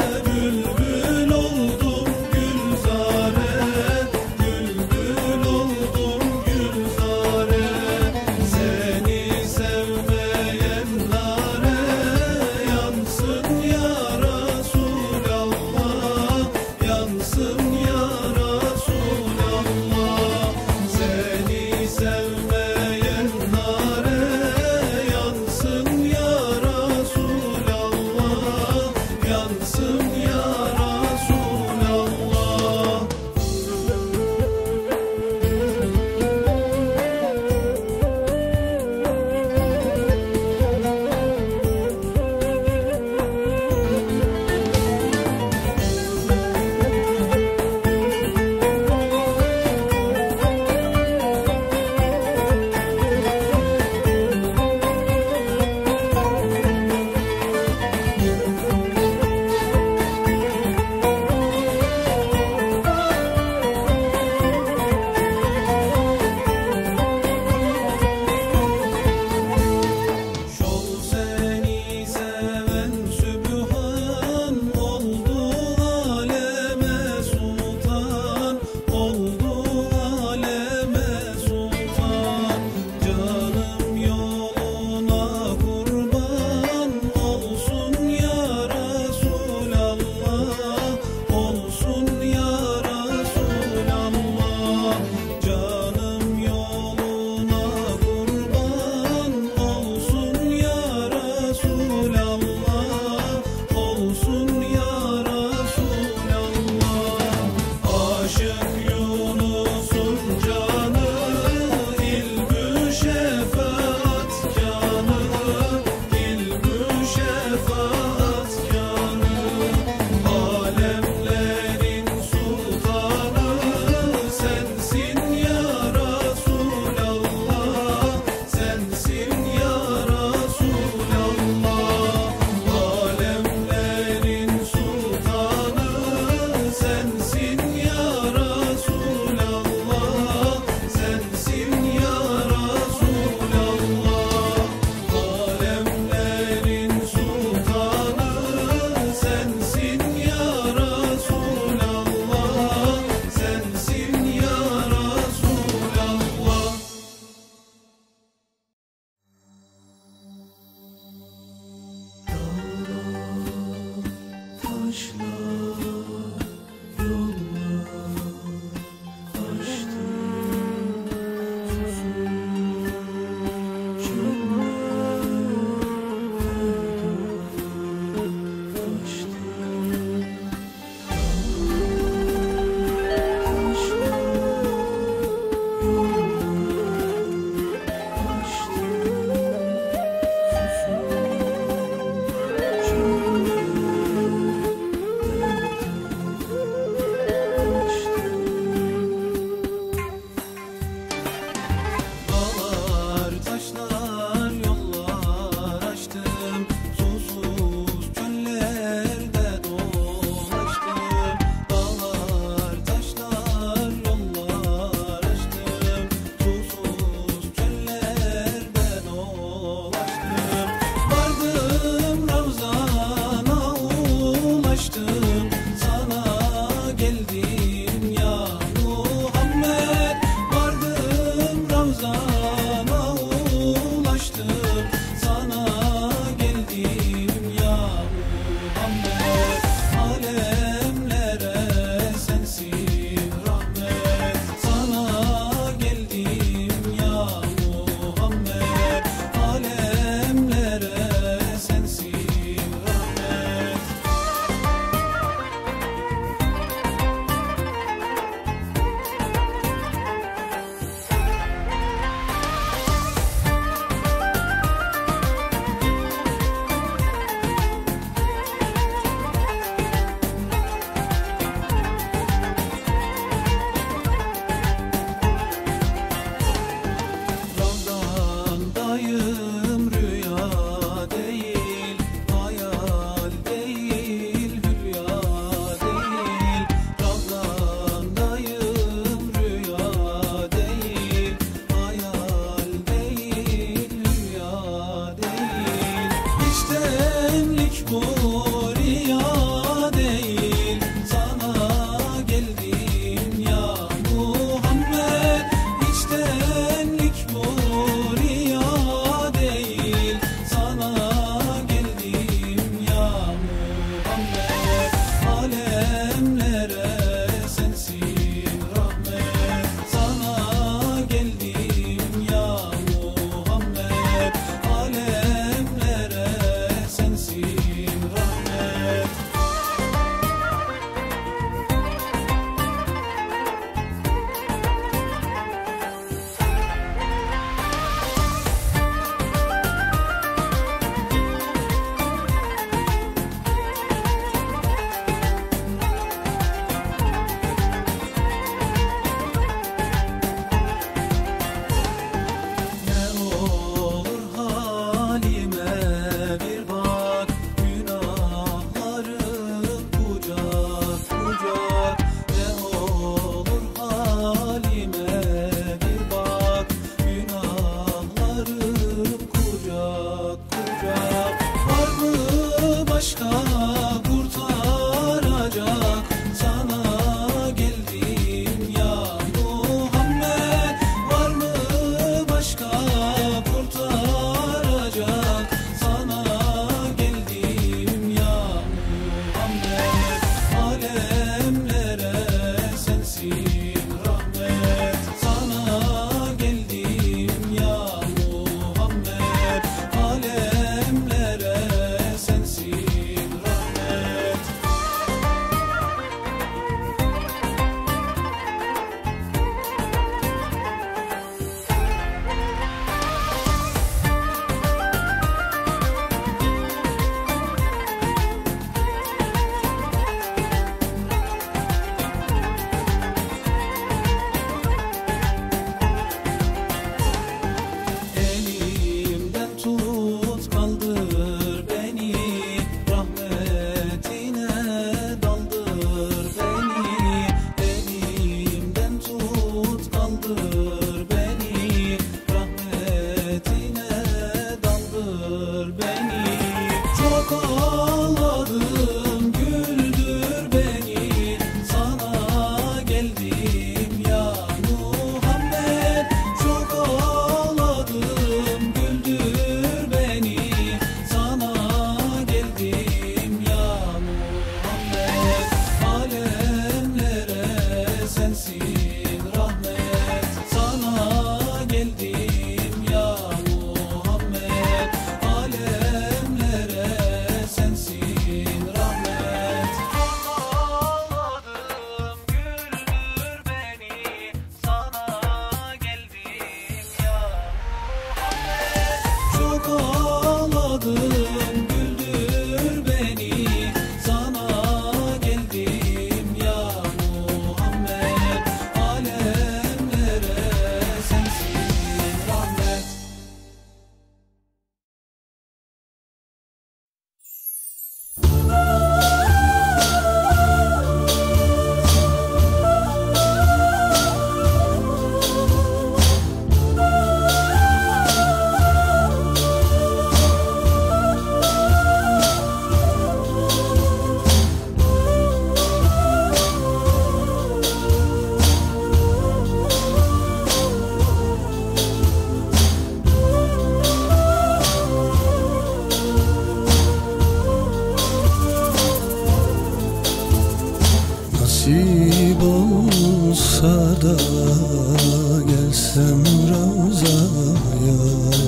Nasip olsa da gelsem Ravza'ya,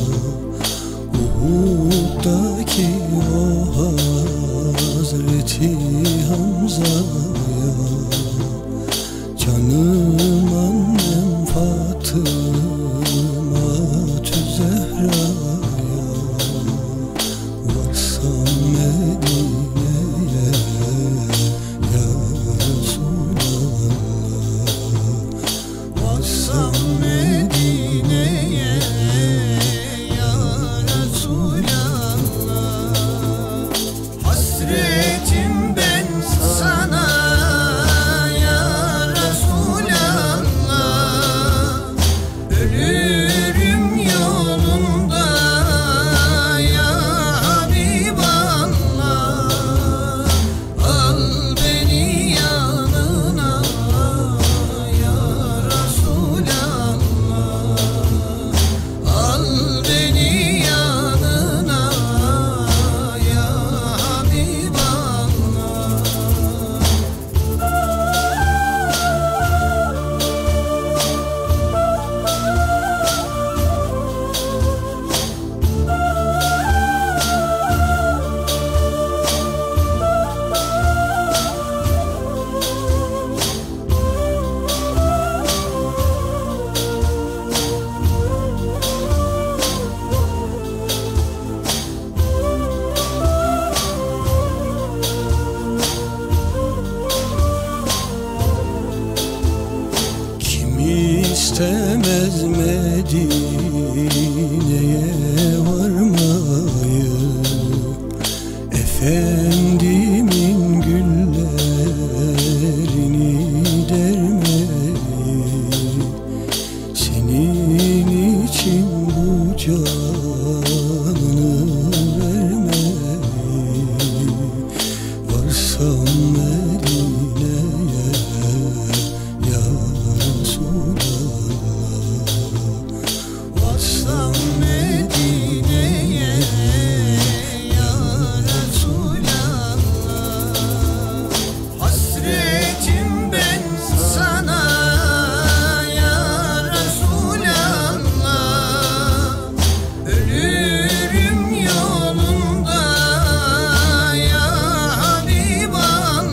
Uhud'daki o Hazreti Hamza'ya, canım annem Fatıma-tü Zehra'ya, varsam Medine'ye ya Resulallah, varsam Medine'ye ya Resulallah. Hasretim ben sana ya Resulallah, ölürüm yolunda ya Habiballah. Al beni yanına ya Resulallah, al beni yanına ya Kim istemez Medine'ye varmayı, Efendimin güllerini dermeyi, senin için bu canını vermeyi, varsam Medine'ye ya Resulallah, varsam Medine'ye ya Resulallah. Hasretim ben sana ya Resulallah, ölürüm yolunda ya Habiballah.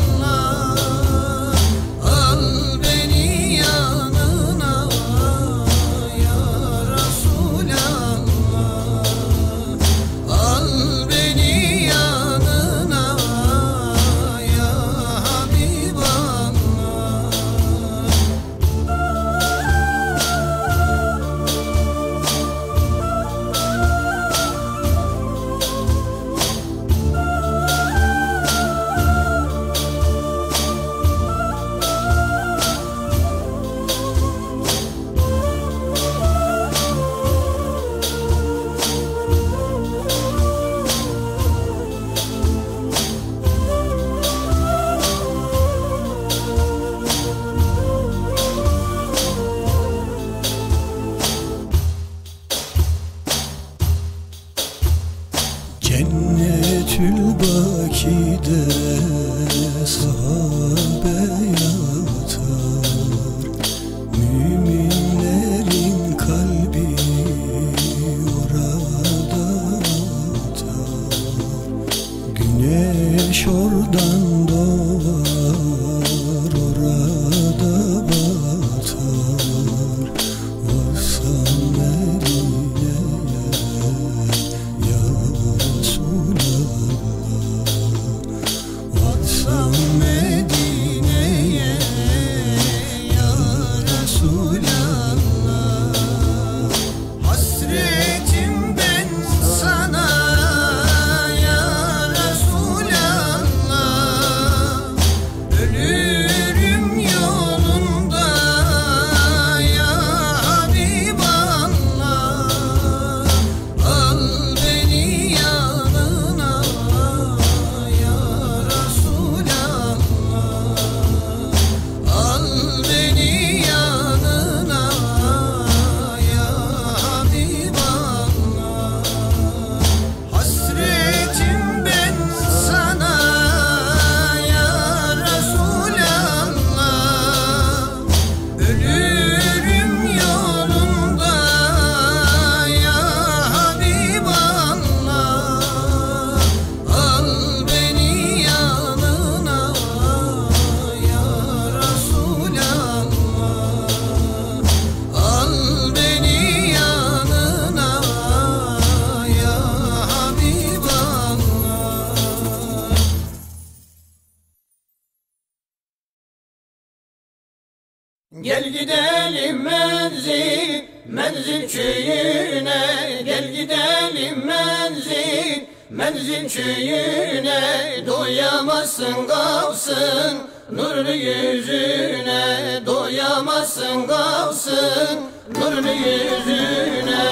Gel gidelim menzil, menzil köyüne. Gel gidelim menzil, menzil köyüne. Doyamazsın kalsın nurlu yüzüne. Doyamazsın kalsın nurlu yüzüne.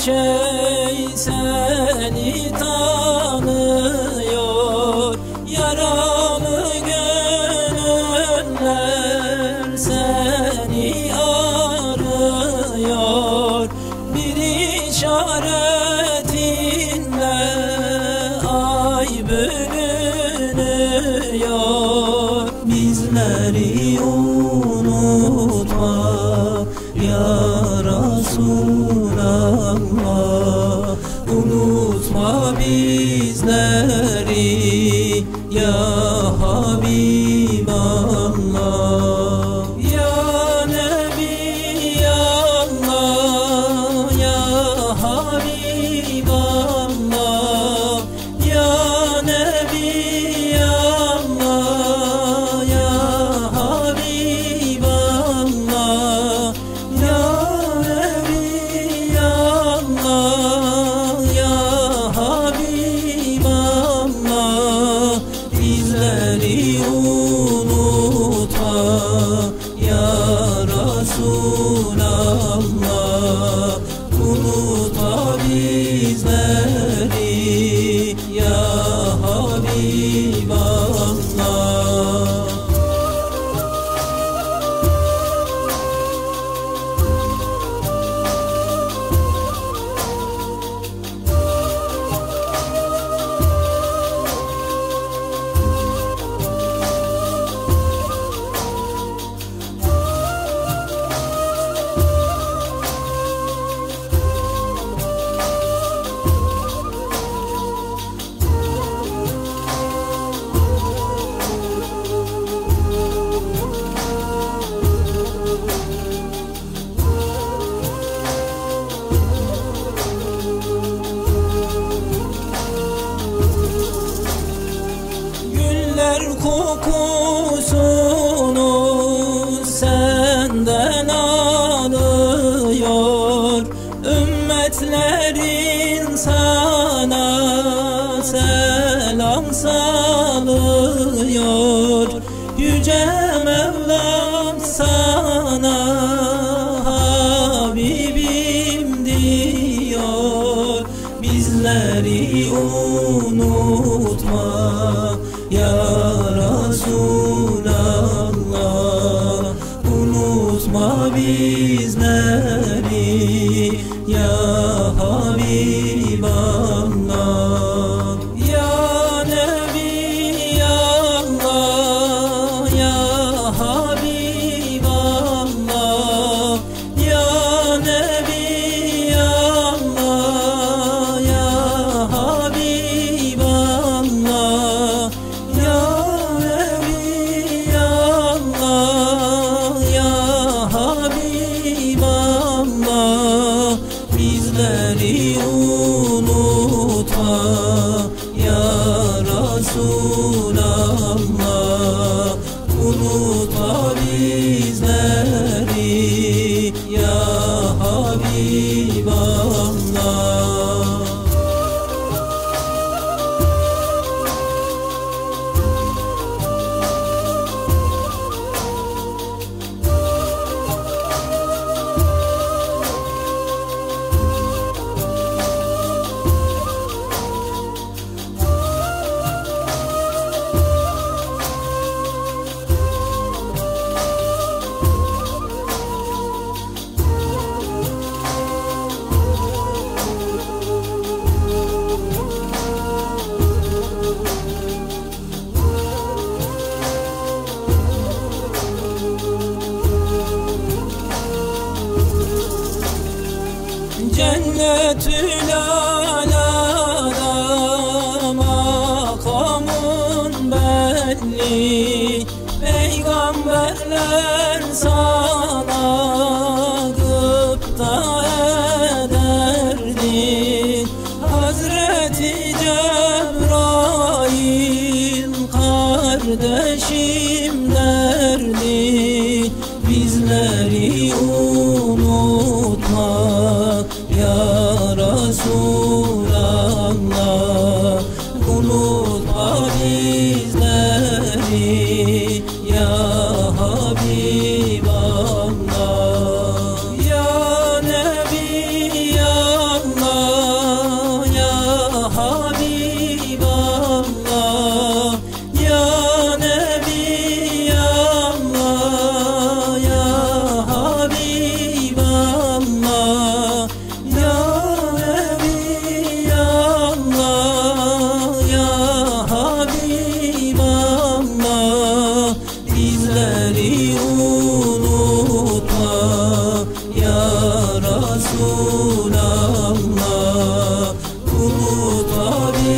şey seni tanıyor, yaralı gönüller seni arıyor. Bir işaretinle ay bölünüyor. Bizleri unutma ya Resulallah, unutma bizleri ya Habiballah. Ya Nebi Allah, ya Habiballah, ya Nebi Allah, ya Habiballah, ya Nebi Allah, ya Habiballah. Bizleri unutma ya Resulallah, unutma bizleri ya Habiballah. Güller kokusunu senden alıyor, ümmetlerin sana selam salıyor. Yüce Mevlam sana Habibim diyor. Bizleri unutma ya Resulallah, unutma bizleri ya Habiballah. Ya Nebi Allah, ya Habiballah, ya Nebi Allah, ya Habiballah, ya Nebi Allah, ya Habiballah. Bizleri unutma ya Resulallah, unutma bizleri ya Habiballah. Cennetül alada makamın belli, peygamberler sana gıpta ederdi. Hazreti Cebrail kardeşim derdi. Bizleri unutma ya Resulallah, unutma bizleri ya Habiballah. Ya Nebi Allah, Hadi